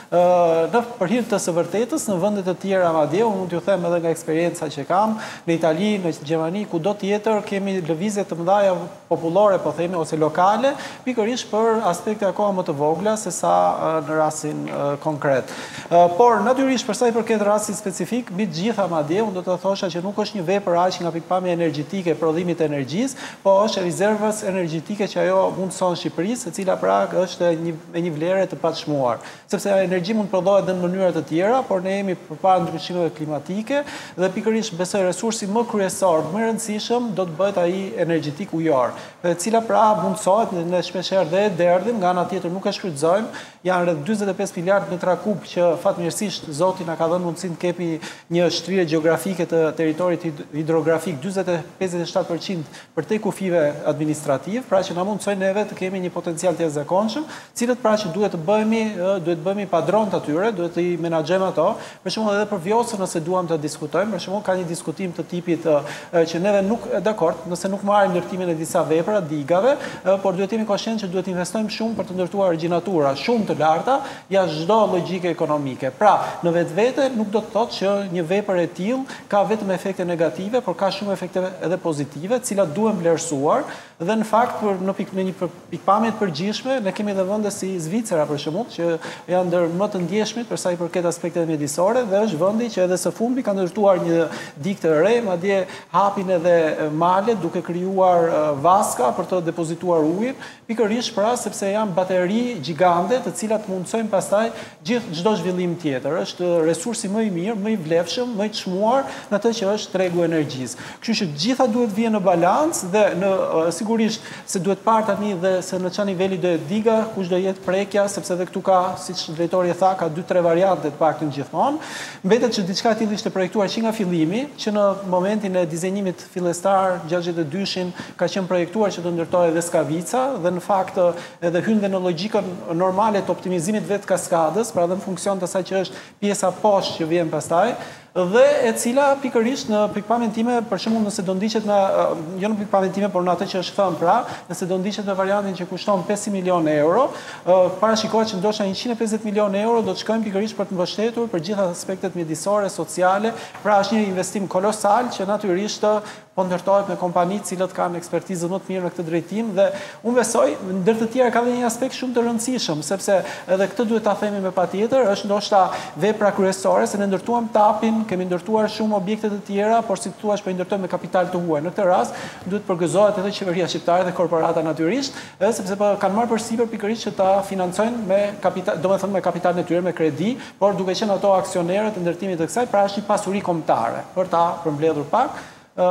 në për hir të së vërtetës në vende të tjera madje, unë mund t'ju them edhe nga eksperienca që kam në Itali, në Gjermani, kudo tjetër kemi lëvizje të mëdha popullore, po themi, ose lokale, pikërisht për aspekte akoma më të vogla se sa në rastin konkret. Por natyrisht për sa i përket rastit specifik, mbi të gjitha madje, unë do të thosha që nuk është një vepër aq nga pikpamja energjetike e prodhimit të energjisë, po është rezervës energjetike që ajo mundson Shqipërisë, e cila pra është me një vlerë të paçmuar. Sepse energji mund prodhohet në mënyra të tjera, por ne jemi përpara ndryshimeve klimatike dhe pikërisht besoj resursi më kryesor, më i rëndësishëm do të bëhet ai energjetik ujor, e cila pra mundsohet në shpeshherë dhe e derdhim, nga ana tjetër nuk e shfrytëzojmë, janë rreth dyzet e pesë miliardë metra kub që fatmirësisht Zoti na ka dhënë mundësinë të kemi një shtrirje gjeografike të territorit hidrografik dyzet e pesëdhjetë e shtatë përqind për te kufive administrativ, pra që na mundsojnë neve të kemi një potencial të jashtëzakonshëm, cilët pra që duhet të bëhemi, duhet të bëhemi padron të atyre, duhet të i menaxhojmë ato. Për shembull edhe për Vjosën nëse duam të diskutojmë, për shembull ka një diskutim të tipit që neve nuk dakord, nëse nuk marrim ndërtimin e disa vepra, digave, por duhet jemi koshient që duhet investojmë shumë për të ndërtuar originatura shumë të larta jashtë çdo logjike ekonomike. Pra, në vetvete nuk do të thotë që një vepër e tillë ka vetëm efekte negative, por ka shumë efekte edhe pozitive, të cilat duhen vlerësuar dhe në fakt për në, pik, në një pikpamje të përgjithshme ne kemi edhe vende si Zvicera për shembull, që janë ndër më të ndjeshmit për sa i përket aspekteve mjedisore dhe është vendi që edhe së fundmi ka ndërtuar një digë të re, madje hapin edhe male duke krijuar vaska për të depozituar ujin, pikërisht pra sepse janë bateri gjigante të cilat mundsojnë pastaj gjithë çdo zhvillim tjetër. Është resursi më i mirë, më i vlefshëm, më i çmuar në atë që është tregu i energjisë. Kështu që gjitha duhet vijnë në balancë dhe në sigurisht se duhet parë tani dhe se në çfarë niveli do jetë diga, kush do jetë prekja, sepse edhe këtu ka, siç drejtori e tha, ka dy tre variante të paktën gjithmonë. Mbetet që diçka e tillë ishte projektuar që nga fillimi, që në momentin e dizenimit fillestar gjashtëdhjetë e dyshin ka qenë projektuar që të ndërtohej edhe Skavica dhe në fakt edhe hyn dhe në logjikën normale të optimizimit vetë kaskadës, pra dhe në funksion të asaj që është pjesa poshtë që vjen pastaj, dhe e cila pikërisht në pikpamjen time, për shembull nëse do ndiqet në jo në pikpamjen time, por në atë që është thënë pra, nëse do ndiqet në variantin që kushton pesëqind milionë euro, parashikohet që ndoshta njëqind e pesëdhjetë milionë euro do të shkojnë pikërisht për të mbështetur për gjitha aspektet mjedisore, sociale, pra është një investim kolosal që natyrisht po ndërtohet me kompani të cilët kanë ekspertizë më të mirë në këtë drejtim dhe unë besoj ndër të tjera ka dhe një aspekt shumë të rëndësishëm, sepse edhe këtë duhet ta themi me patjetër, është ndoshta vepra kryesore se ne ndërtuam tapin, kemi ndërtuar shumë objekte të tjera, por si thua po i ndërtojmë me kapital të huaj. Në këtë rast duhet përgëzohet edhe qeveria shqiptare dhe korporata natyrisht, edhe sepse po kanë marrë përsipër pikërisht që ta financojnë me kapital, domethënë me kapitalin e tyre, me kredi, por duke qenë ato aksionerët e ndërtimit të kësaj, pra është një pasuri kombëtare për ta përmbledhur pak.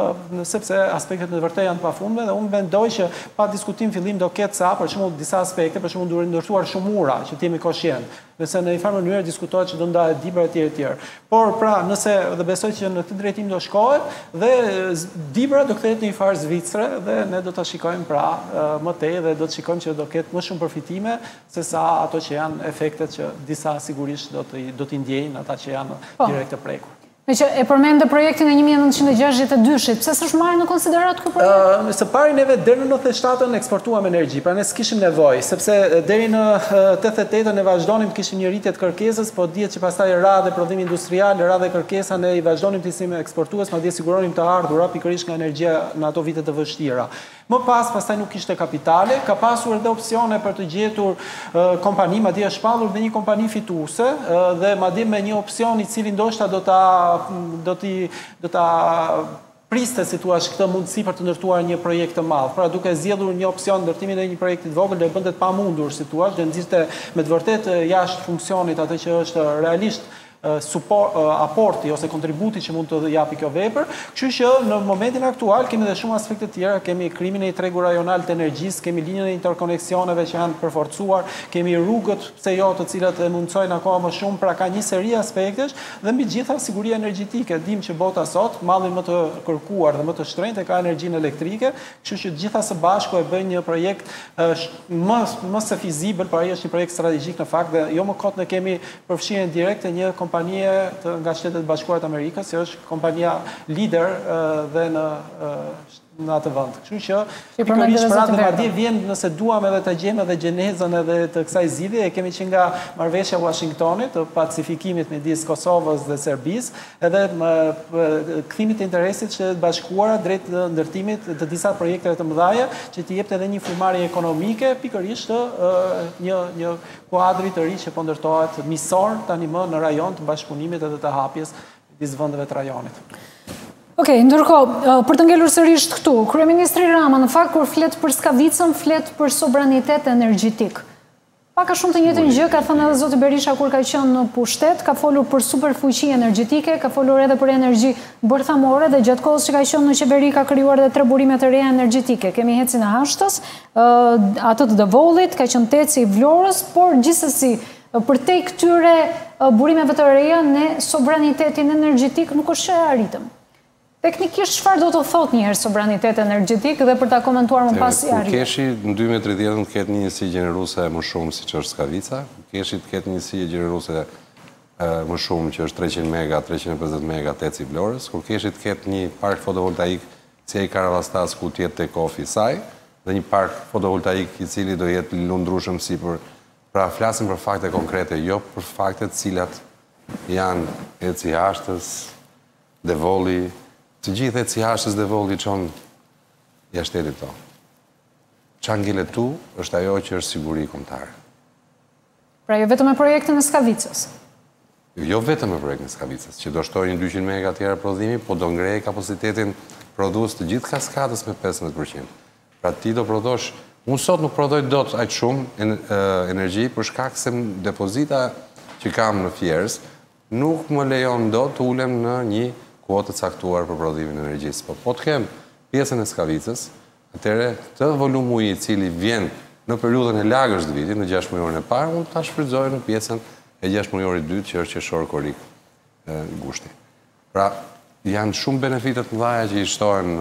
Sepse aspektet në vërtet janë të pafundme dhe unë mendoj që pa diskutim fillim do ketë sa, për shembull disa aspekte, për shembull duhet ndërtuar shumë ura që të jemi koshient, nëse në një farë mënyrë diskutohet që do ndahet dibra e tjerë tjerë. Por pra, nëse dhe besoj që në këtë drejtim do shkohet dhe dibra do kthehet në një farë Zvicre dhe ne do ta shikojmë pra më tej dhe do të shikojmë që do ketë më shumë përfitime se sa ato që janë efektet që disa sigurisht do të do t'i ndjejnë ata që janë direkt të prekur.
Me që e përmendë projektin e një mijë e nëntëqind e gjashtëdhjetë e dyshit, pse s'është marrë në konsiderat ky projekt?
Uh, së pari neve deri në nëntëdhjetë e shtatën eksportuam energji, pra ne s'kishim nevojë, sepse deri në tetëdhjetë e tetën ne vazhdonim të kishim një rritje të kërkesës, po dihet që pastaj ra dhe prodhimi industrial, ra dhe kërkesa ne i vazhdonim të ishim eksportues, madje siguronim të ardhurë pikërisht nga energjia në ato vite të vështira. Më pas, pastaj nuk kishte kapitale, ka pasur edhe opsione për të gjetur uh, kompani, madje është shpallur dhe një kompani fituese uh, dhe madje me një opsion i cili ndoshta do ta do t'i do ta priste si thua këtë mundësi për të ndërtuar një projekt të madh. Pra duke zgjedhur një opsion ndërtimin e një projekti të vogël do bënte të pamundur si thua, do nxirrte me të vërtetë jashtë funksionit atë që është realisht support, aporti ose kontributi që mund të japi kjo vepër. Kështu që në momentin aktual kemi edhe shumë aspekte të tjera, kemi krimin e tregu rajonal të energjisë, kemi linjën e interkoneksioneve që janë përforcuar, kemi rrugët pse jo të cilat e mundsojnë akoma më shumë, pra ka një seri aspektesh dhe mbi gjitha siguria energjetike. Dim që bota sot mallin më të kërkuar dhe më të shtrenjtë ka energjinë elektrike, kështu që gjitha së bashku e bëjnë një projekt më më së fizibël, por ai është një projekt strategjik në fakt dhe jo më kot ne kemi përfshirjen direkte një kompanie nga Shtetet Bashkuara të Amerikës, që është kompania lider dhe në në atë vend. Kështu që pikërisht për atë madje vjen nëse duam edhe të gjejmë edhe gjenezën edhe të kësaj zgjidhje, e kemi që nga marrëveshja e Washingtonit të pacifikimit midis Kosovës dhe Serbisë, edhe kthimit të interesit që të bashkuara drejt ndërtimit të disa projekteve të mëdha që të jepte edhe një frymëmarrje ekonomike, pikërisht një një kuadri të ri që po ndërtohet misor tani më në rajon të bashkëpunimit edhe të hapjes midis vendeve të rajonit.
Okej, ndërkohë, për të ngelur sërish këtu, kryeministri Rama në fakt kur flet për Skavicën, flet për sobranitet energjetik. Pak a shumë të njëjtën gjë ka thënë edhe zoti Berisha kur ka qenë në pushtet, ka folur për superfuqi energjetike, ka folur edhe për energji bërthamore dhe gjatë kohës që ka qenë në qeveri ka krijuar edhe tre burime të reja energjetike. Kemi Hecin e Hashtës, atë të Devollit, ka qenë Teci i Vlorës, por gjithsesi përtej këtyre burimeve të reja ne sovranitetin energjetik nuk është që e arritëm. Teknikisht, çfarë do të thotë një herë sobranitet energjetik dhe për ta komentuar më pas i arrit?
Keshi në dy mijë e tridhjetë të ketë një njësi gjeneruese më shumë siç është Skavica, Keshi të ketë një njësi gjeneruese më shumë që është treqind mega, treqind e pesëdhjetë mega Teci i Vlorës, kur Keshi të ketë një park fotovoltaik si ai Karavastas ku të jetë tek ofi i saj, dhe një park fotovoltaik i cili do jetë lundrueshëm sipër. Pra flasim për fakte konkrete, jo për faktet cilat janë Eci i Hashtës, Devolli. Të gjithë e si Hashtës dhe Devolli qonë jashtetit to. Qa ngjilet tu është ajo që është siguri kombëtare.
Pra jo vetëm e projektin e Skavicës?
Jo vetëm e projektin e Skavicës, që do shtojnë një dyqind mega tjera prodhimi, po do ngrej kapacitetin prodhues të gjithë kaskadës me pesëmbëdhjetë përqind. Pra ti do prodhosh, unë sot nuk prodhoj dot aq shumë energji për shkak se depozita që kam në Fierës nuk më lejon dot të ulem në një kuotë të caktuar për prodhimin e energjisë. Po, po të kem pjesën e Skavicës, atëre të volum uji i cili vjen në periudhën e lagësh të vitit, në gjashtë mujorin e parë, unë ta shfrytëzoj në pjesën e gjashtë mujorit dytë, që është qershor korik ngushti. Pra, janë shumë benefitet mëdha që i shtohen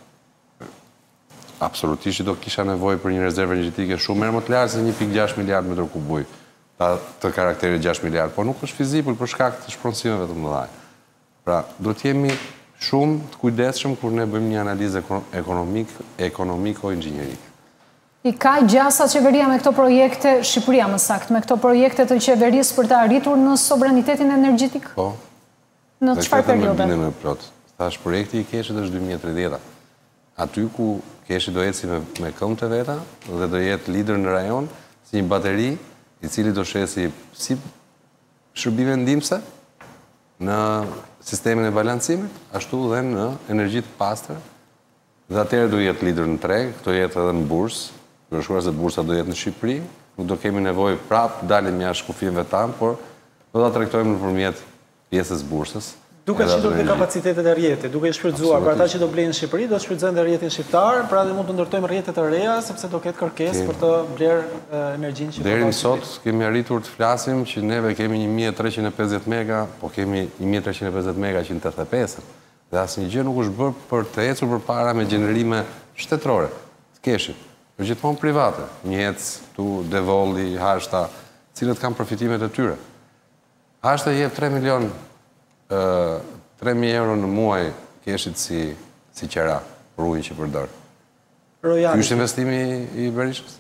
absolutisht që do kisha nevojë për një rezervë energjetike shumë merë më të lartë se një pikë gjashtë miliard metër kubuj të karakterit gjashtë miliard, por nuk është fizibël për shkak të shpronësimeve të mëdha. Pra, do t'jemi shumë të kujdesshëm kur ne bëjmë një analizë ekonomiko-inxhinierike.
I ka gjasa qeveria me këto projekte, Shqipëria më saktë, me këto projekte të qeverisë për të arritur në sovranitetin energjetik?
Po.
Në çfarë periudhe?
Dhe me plot. Thash, projekti i Keshit është dy mijë e tridhjetë. Aty ku Keshi do eci me, me këmbë të veta dhe do jetë lider në rajon, si një bateri i cili do shesi si shërbime ndihmëse në sistemin e balancimit, ashtu dhe në energji të pastër, dhe atëherë do jetë lider në treg, do jetë edhe në bursë, përshkruar se bursa do jetë në Shqipëri, nuk do kemi nevojë prapë dalim jashtë kufijve tanë, por do ta trajtojmë nëpërmjet pjesës bursës.
Duke shitur dhe kapacitetet e rrjetit, duke i shfrytzuar, pra ata që do blejnë në Shqipëri, do shfrytëzojnë dhe rrjetin shqiptar, pra dhe mund të ndërtojmë rrjete të reja, sepse do ketë kërkesë për të blerë energjinë që
deri më sot kemi arritur të flasim që neve kemi një mijë e treqind e pesëdhjetë mega, po kemi një mijë e treqind e pesëdhjetë mega që në tetëdhjetë e pesë. Dhe asnjë gjë nuk është bërë për të ecur përpara me gjenerime shtetërore, të Keshit, për gjithmonë private, Njec, tu Devolli, Hashta, cilët kanë përfitimet e tyre. Hashta jep tre milion tre mijë euro në muaj Keshit si, si qera për ujin që përdor. Ky është investimi i Berishës?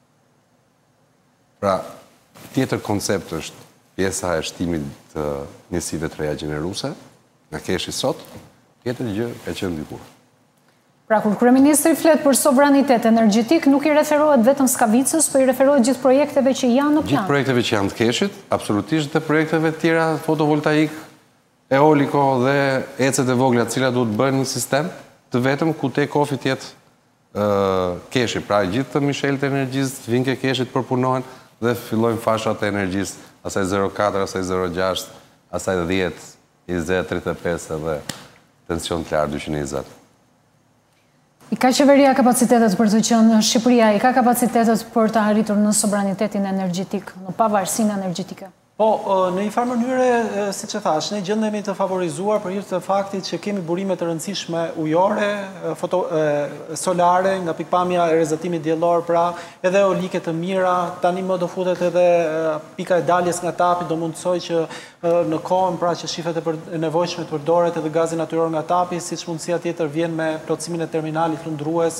Pra, tjetër koncept është pjesa e shtimit të njësive të reja gjeneruese, nga Keshi sot, tjetër gjë e qenë dikur.
Pra, kur kryeministri flet për sovranitet energjetik, nuk i referohet vetëm Skavicës, po i referohet gjithë projekteve që janë në plan.
Gjithë projekteve që janë të Keshit, absolutisht, dhe projekteve tjera fotovoltaik, eoliko dhe ecet e vogla të cilat duhet bëjnë një sistem të vetëm ku te kofi tjetë Keshi. Pra gjithë të mishelët e energjisë vinë ke Keshit përpunohen dhe fillojnë fashat e energjisë, asaj zero katër, asaj zero gjashtë, asaj dhjetë, njëzet, tridhjetë e pesë dhe tension të lartë dyqind e njëzet.
I ka qeveria kapacitetet për të qenë Shqipëria, i ka kapacitetet për të arritur në sovranitetin energjetik, në pavarësinë energjetike?
Po, në një farë mënyre, si që thash, ne gjendemi të favorizuar për hir të faktit që kemi burime të rëndësishme ujore, foto, e, solare, nga pikpamja e rrezatimit diellor, pra edhe eolike të mira, tani më do futet edhe pika e daljes nga tapi, do mundësoj që në kohën pra që shifet e nevojshme të përdoret edhe gazi natyror nga tapi, siç mundësia tjetër vjen me plotësimin e terminalit lundrues,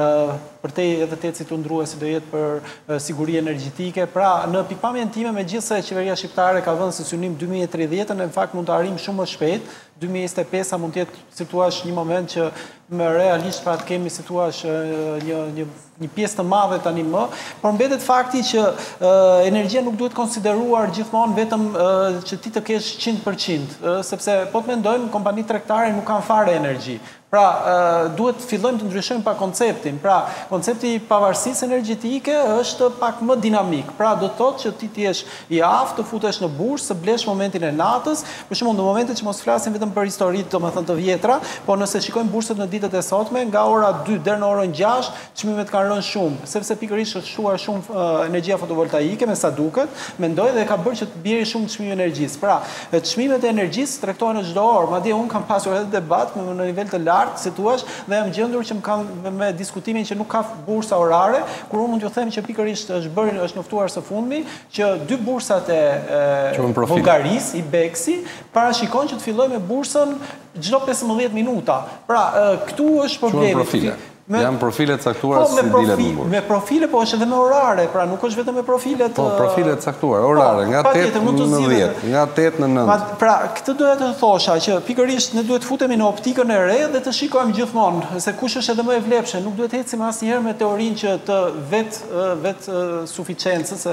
përtej edhe teci lundruesi do jetë për siguri energjetike. Pra, në pikpamjen time, megjithëse qeveria shqiptare ka vënë si synim dy mijë e tridhjetë, në fakt mund të arrijmë shumë më shpejt. dy mijë e njëzet e pesë mund të jetë, si thua, një moment që më realisht pra të kemi, si thua, një një një pjesë të madhe tani më, por mbetet fakti që uh, energjia nuk duhet konsideruar gjithmonë vetëm uh, që ti të kesh njëntë përqind, uh, sepse po të mendojmë kompanitë tregtare nuk kanë fare energji. Pra, uh, duhet fillojmë të ndryshojmë pa konceptin. Pra, koncepti i pavarësisë energjetike është pak më dinamik. Pra, do të thotë që ti të jesh i aftë, të futesh në bursë, të blesh momentin e natës, për shembull në momentet që mos flasim vetëm për historitë, domethënë të vjetra, por nëse shikojmë bursët në ditët e sotme, nga ora dy deri në orën gjashtë, çmimet kanë rënë shumë, sepse pikërisht është shuar shumë uh, energjia fotovoltaike, me sa duket, mendoj dhe ka bërë që të bjerë shumë çmimi i energjisë. Pra, çmimet e energjisë tregtohen në çdo orë, madje unë kam pasur edhe debat me në nivel të lartë, si thua, dhe jam gjendur që më kanë me diskutimin që nuk ka bursa orare, kur unë mund t'ju them që pikërisht është bërë, është njoftuar së fundmi që dy bursat e, e Bullgarisë, i Beksi, parashikon që të filloj me bursën çdo pesëmbëdhjetë minuta. Pra, këtu është problemi.
Me, Janë profile caktuar po, si dilet në burë.
Me profile, po është edhe me orare, pra nuk është vetëm me profilet...
Po, profile caktuar, orare, po, nga tetë në dhjetë, nga tetë në nëntë.
Pra, këtë duhet të thosha, që pikërisht ne duhet futemi në optikën e re dhe të shikojmë gjithmonë, se kush është edhe më e vlepshëm, nuk duhet ecim asnjëherë me teorinë që të vetë vet suficiencës,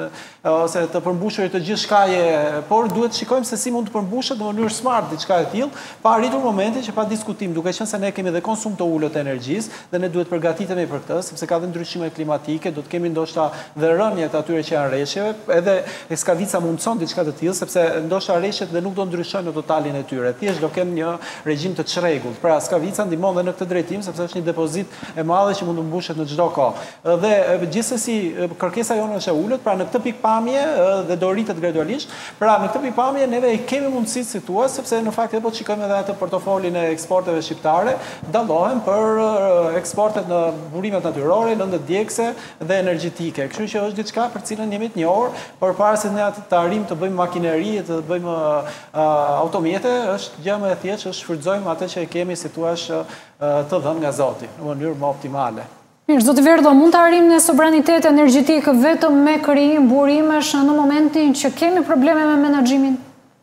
ose të përmbushurit të gjithë shkaje, por duhet shikojmë se si mund të përmbushet në mënyrë smart diçka e tillë, pa arritur momentin që pa diskutim, duke qenë se ne kemi dhe konsum të ulët të energjisë, dhe ne duhet përgatitemi për këtë, sepse ka dhe ndryshime klimatike, do të kemi ndoshta dhe rënjet atyre që janë rreshjeve, edhe Skavica mundson diçka të tillë, sepse ndoshta rreshjet dhe nuk do ndryshojnë në totalin e tyre. Thjesht do kenë një regjim të çrregullt. Pra Skavica ndihmon dhe në këtë drejtim, sepse është një depozit e madhe që mund të mbushet në çdo kohë. Dhe gjithsesi kërkesa jonë është e ulët, pra në këtë pikpamje dhe do rritet gradualisht. Pra në këtë pikpamje neve kemi mundësi, si thua, sepse në fakt po shikojmë edhe atë portofolin e eksporteve shqiptare, dallohen për eksportet në burimet natyrore, lëndët djegëse dhe energjetike. Kështu që është diçka për cilën jemi të njohur, por para se ne të arrijmë të bëjmë makineri, të bëjmë uh, automjete, është gjë më e thjeshtë që shfrytëzojmë atë që e kemi, si thua, uh, të dhënë nga Zoti, në mënyrë më optimale.
Mirë, zoti Verdo, mund të arrijmë në sovranitet energjetik vetëm me krijim burimesh në momentin që kemi probleme me menaxhimin?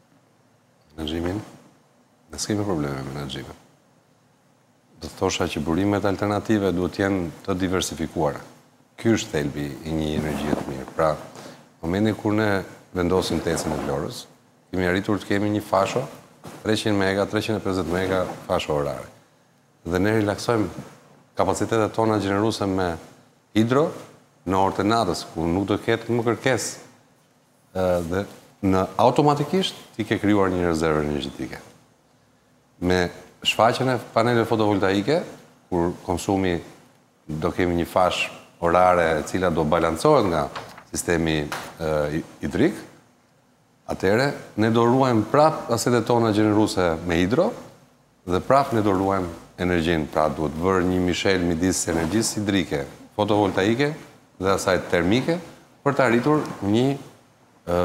Menaxhimin? Ne s'kemi probleme me menaxhimin. Do të thosha që burimet alternative duhet jenë të diversifikuara. Ky është thelbi i një energjie të mirë. Pra, në momentin kur ne vendosim tecën e Vlorës, kemi arritur të kemi një fasho treqind mega, treqind e pesëdhjetë mega fasho orare. Dhe ne relaksojmë kapacitetet tona gjeneruese me hidro në orët e natës, ku nuk do ketë më kërkesë. Dhe në automatikisht ti ke krijuar një rezervë energjetike. Me shfaqjen e paneleve fotovoltaike, kur konsumi do kemi një fash orare e cila do balancohet nga sistemi e, hidrik, atëre ne do ruajmë prap asetet tona gjeneruese me hidro dhe prap ne do ruajmë energjinë. Pra duhet vërë një mishel midis energjisë hidrike, fotovoltaike dhe asaj termike për të arritur një e,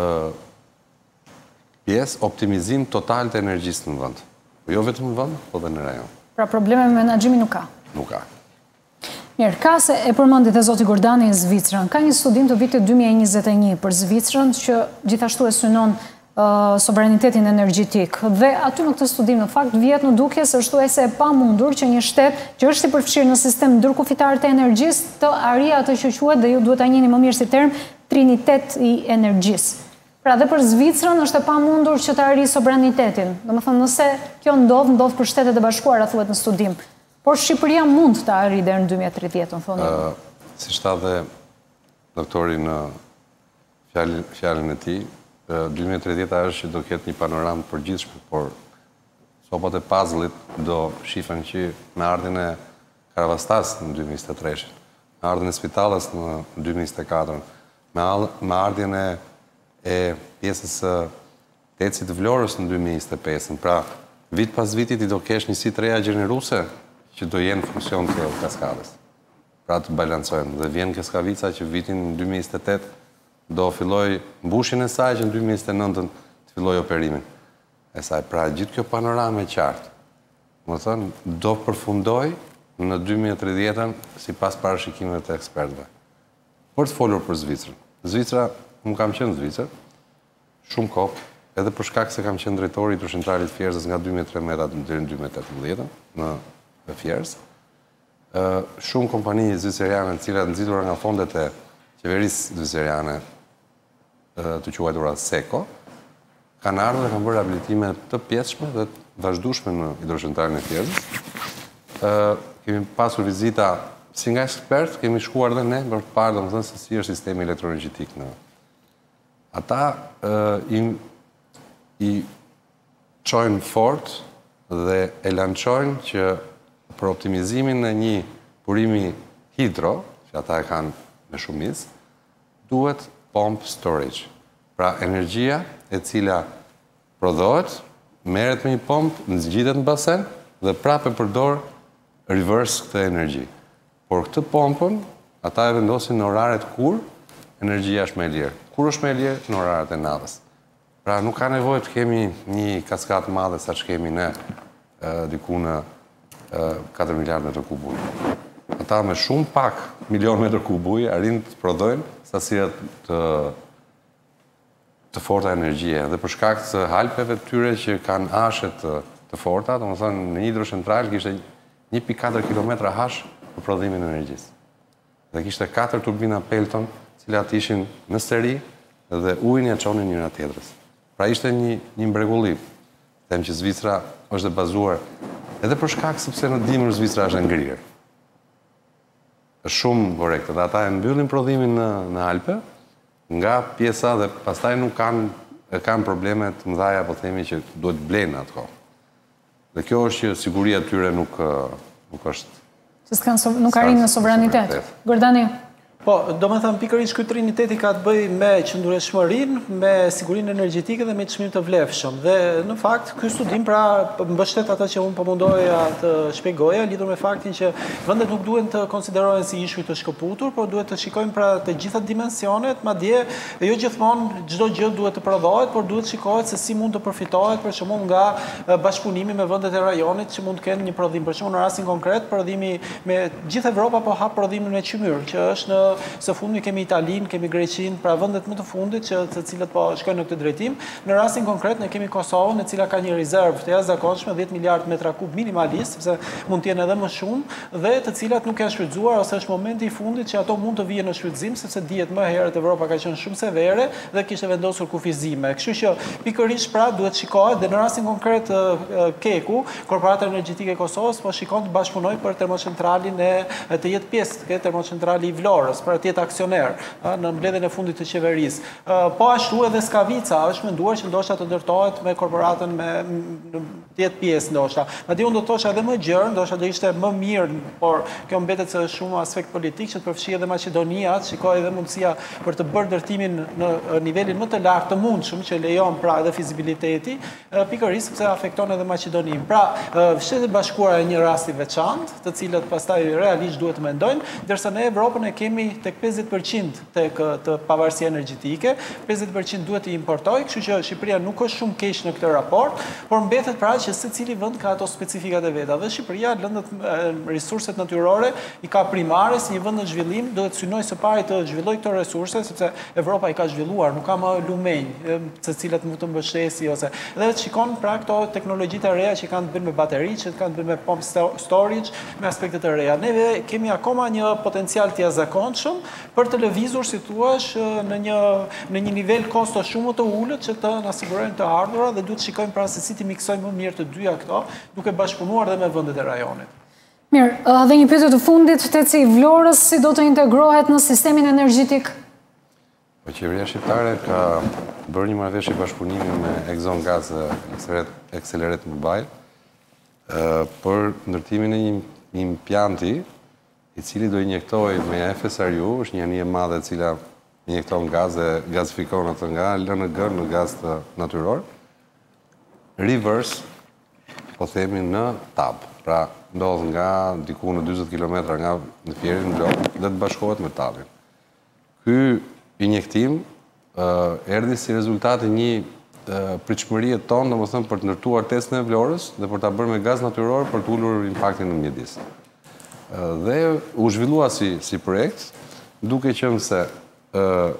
pjesë optimizim total të energjisë në vend. Po jo vetëm në vend, po dhe në rajon.
Pra probleme me menaxhimin nuk ka?
Nuk ka.
Mirë, ka se e përmendit e zoti Gordani në Zvicrën. Ka një studim të vitit dy mijë e njëzet e një për Zvicrën që gjithashtu e synon uh, sovranitetin energjetik. Dhe aty në këtë studim në fakt vjet në dukje se është thuajse e pamundur që një shtet që është i përfshirë në sistem ndërkufitar të energjisë të arrijë atë që quhet, dhe ju duhet ta njihni më mirë si term, trinitet i energjisë. Pra dhe për Zvicrën është e pamundur që të arrijë sovranitetin. Domethënë nëse kjo ndodh, ndodh për Shtetet e Bashkuara, thuhet në studim. Por Shqipëria mund të arrijë deri në dy mijë e tridhjetë, thonë.
Uh, si tha dhe doktori në fjalën fjalën e tij, uh, dy mijë e tridhjetë është që do ketë një panoramë përgjithshme, por sopat e puzzle-it do shifen që me ardhin e Karavastas në dy mijë e njëzet e tre, me ardhin e Spitallës në dy mijë e njëzet e katër, me, me ardhin e e pjesës tecit të Vlorës në dy mijë e njëzet e pesë. Pra, vit pas vitit i do kesh një si të reja gjeneruse që do jenë funksion të kaskadës. Pra të balancojmë. Dhe vjen Keskavica që vitin në dy mijë e njëzet e tetë do filloj mbushjen e saj që në dy mijë e njëzet e nëntën të filloj operimin e saj. Pra, gjithë kjo panorame e qartë, më thënë, do përfundoj në dy mijë e tridhjetën si pas parashikimeve të ekspertëve. Për të folur për Zvicrën. Zvicra, më kam qenë Zvicrë, shumë kohë, edhe për shkak se kam qenë drejtori i Hidrocentralit Fierzës nga dy mijë e tridhjetë deri në dy mijë e tetëmbëdhjetë në Fierzë. Shumë kompani zviceriane të cilat nxitura nga fondet e qeverisë zviceriane të quajtura SECO, kanë ardhur dhe kanë bërë rehabilitime të pjesshme dhe të vazhdueshme në Hidrocentralin e Fierzës. Kemi pasur vizita si nga ekspert, kemi shkuar dhe ne për të parë domethënë se si është sistemi elektroenergjetik në. Ata i i çojnë fort dhe e lançojnë që për optimizimin e një burimi hidro, që ata e kanë me shumicë, duhet pump storage. Pra energjia e cila prodhohet, merret me një pomp, nxjitet në basen dhe prapë përdor reverse këtë energji. Por këtë pompën, ata e vendosin në oraret kur energjia është më e lirë. Kur është më e lirë? Në oraret e natës. Pra nuk ka nevojë të kemi një kaskadë madhe sa që kemi ne diku në katër miliardë metër kub ujë. Ata me shumë pak milion metër kub ujë arrin të prodhojnë sasirat të të forta energjie. Dhe për shkak të halpeve të tyre që kanë ashe të, të forta, domethënë në një hidrocentral kishte një pikë katër kilometra hash për prodhimin e energjisë. Dhe kishte katër turbina Pelton, të cilat ishin në seri dhe ujin ja çonin njëra tjetrës. Pra ishte një një mbrekulli. Them që Zvicra është e bazuar edhe për shkak sepse në dimër Zvicra është e ngrirë. Është shumë korrekte. Dhe ata e mbyllin prodhimin në, në Alpe, nga pjesa dhe pastaj nuk kanë e kanë probleme të mëdha, po themi që duhet blenë ato. Dhe kjo është që siguria e tyre nuk nuk është.
Se s'kan nuk arrin në sovranitet. Gordani.
Po, do me thëmë, pikërisht ky triniteti ka të bëj me qëndrueshmërinë, me sigurinë energjetike dhe me çmim të vlefshëm. Dhe në fakt, ky studim pra mbështet atë që unë po mundoja të shpjegoja, lidhur me faktin që vendet nuk duhen të konsiderohen si ishuj të shkëputur, por duhet të shikojmë pra të gjitha dimensionet, madje jo gjithmonë çdo gjë duhet të prodhohet, por duhet shikohet se si mund të përfitohet për shembull nga bashkëpunimi me vendet e rajonit që mund të kenë një prodhim. Për shembull në rastin konkret, prodhimi me gjithë Evropa po hap prodhimin me qymyr, që është në së fundmi kemi Italinë, kemi Greqinë, pra vendet më të fundit që të cilët po shkojnë në këtë drejtim. Në rastin konkret ne kemi Kosovën, e cila ka një rezervë të jashtëzakonshme dhjetë miliardë metra kub minimalisht, sepse mund të jenë edhe më shumë, dhe të cilat nuk janë shfrytzuar ose është momenti i fundit që ato mund të vijnë në shfrytëzim, sepse dihet më herët Evropa ka qenë shumë severe dhe kishte vendosur kufizime. Kështu që pikërisht pra duhet shikohet dhe në rastin konkret Keku, Korporata Energjetike e Kosovës po shikon të bashkëpunojë për termocentralin e të jetë pjesë të termocentrali i Vlorës, për të jetë aksioner në mbledhjen e fundit të qeverisë. Po ashtu edhe Skavica është menduar që ndoshta të ndërtohet me korporatën me të jetë pjesë ndoshta. Madje unë do të thosha edhe më gjerë, ndoshta do ishte më mirë, por kjo mbetet se është shumë aspekt politik që të përfshijë edhe Maqedonia, të shikojë edhe mundësia për të bërë ndërtimin në nivelin më të lartë të mundshëm që lejon pra edhe fizibiliteti, pikërisht sepse afekton edhe Maqedoninë. Pra, Shtetet e Bashkuara janë një rast i veçantë, të cilët pastaj realisht duhet të mendojnë, ndërsa ne Evropën e kemi tek pesëdhjetë përqind tek të pavarësia energjetike, pesëdhjetë përqind duhet të importojë, kështu që Shqipëria nuk është shumë keq në këtë raport, por mbetet pra që secili vend ka ato specifikat e veta. Dhe Shqipëria lëndët resurset natyrore i ka primare si një vend në zhvillim, duhet synojë së pari të zhvillojë këto resurse, sepse Evropa i ka zhvilluar, nuk ka më lumenj, të cilat mund të mbështesi ose dhe të shikon pra këto teknologjitë e reja që kanë të bëjnë me bateri, që kanë të bëjnë me pump storage, me aspektet e reja. Ne kemi akoma një potencial të jashtëzakonshëm për të lëvizur, si thuash, në një në një nivel kosto shumë të ulët që të na sigurojnë të ardhurat dhe duhet shikojmë pra se si ti miksojmë më mirë të dyja këto, duke bashkëpunuar dhe me vendet e rajonit.
Mirë, dhe një pyetje të fundit, teci i Vlorës si do të integrohet në sistemin energjetik?
Po qeveria shqiptare ka bërë një marrëveshje bashkëpunimi me Exxon Gas dhe Accelerate Mobile për ndërtimin e një impjanti i cili do injektojë me F S R U, është një anije madhe e cila injekton gaz dhe gazifikon atë nga L N G në gaz të natyror, reverse, po themi në tab. Pra, ndodh nga diku në dyzet kilometra nga në fjerin në blok dhe të bashkohet me tabin. Ky injektim uh, erdhi si rezultati një uh, pritshmërie tonë, domethënë për të ndërtuar testin e Vlorës dhe për ta bërë me gaz natyror për të ulur impaktin në mjedis. Uh, dhe u zhvillua si, si projekt, duke qenë se uh,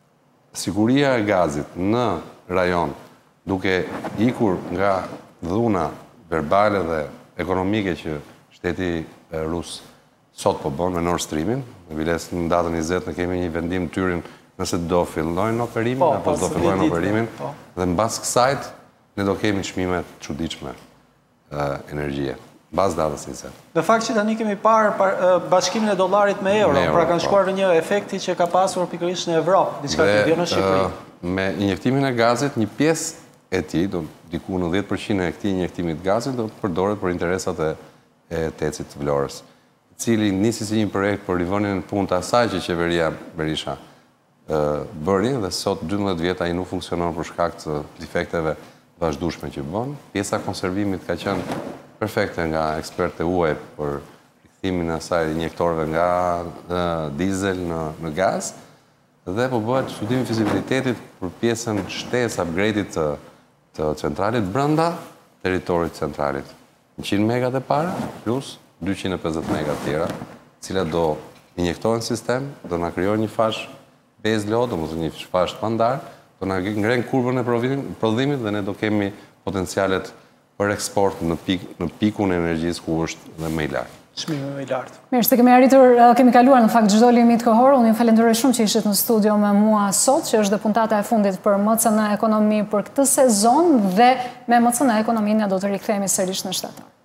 siguria e gazit në rajon, duke ikur nga dhuna verbale dhe ekonomike që shteti rus sot po bën me Nord Streamin, në biles në datën njëzet në kemi një vendim tyrin nëse do fillojnë operimin,
po,
apo do fillojnë operimin,
po.
Dhe në bas kësajt ne do kemi çmime të çuditshme uh, energjie. Bas datës njëzet.
Në fakt që tani kemi parë par, uh, bashkimin e dollarit me euro, me euro pra kanë shkuar në një efekti që ka pasur pikërisht në Evropë, diçka që vjen në Shqipëri.
Uh, me injektimin e gazit, një pjesë e tij, do diku në dhjetë përqind e këtij injektimit gazit do përdoret për interesat e, e tecit të Vlorës, i cili nisi si një projekt për rivënien në punë të asaj që qeveria Berisha e, bëri dhe sot dymbëdhjetë vjet ai nuk funksionon për shkak të defekteve vazhdueshme që bën. Pjesa e konservimit ka qenë perfekte nga ekspertë U E për rikthimin e asaj injektorëve nga e, dizel në, në gaz dhe po bëhet studimi i fizibilitetit për pjesën shtesë upgrade-it të të centralit brenda teritorit centralit. njëqind megat e para plus dyqind e pesëdhjetë megat tjera, cilat do injektohen në sistem, do na krijojnë një fash base load, domethënë një fash standard, do na ngren kurbën e prodhimit dhe ne do kemi potencialet për eksport në pik, në pikun e energjisë ku është dhe më i lartë.
Çmimi më i lartë.
Mirë, se kemi arritur, kemi kaluar në fakt çdo limit kohor. Unë ju falenderoj shumë që ishit në studio me mua sot, që është dhe puntata e fundit për M C N Ekonomi për këtë sezon dhe me M C N Ekonomi ne do të rikthehemi sërish në shtator.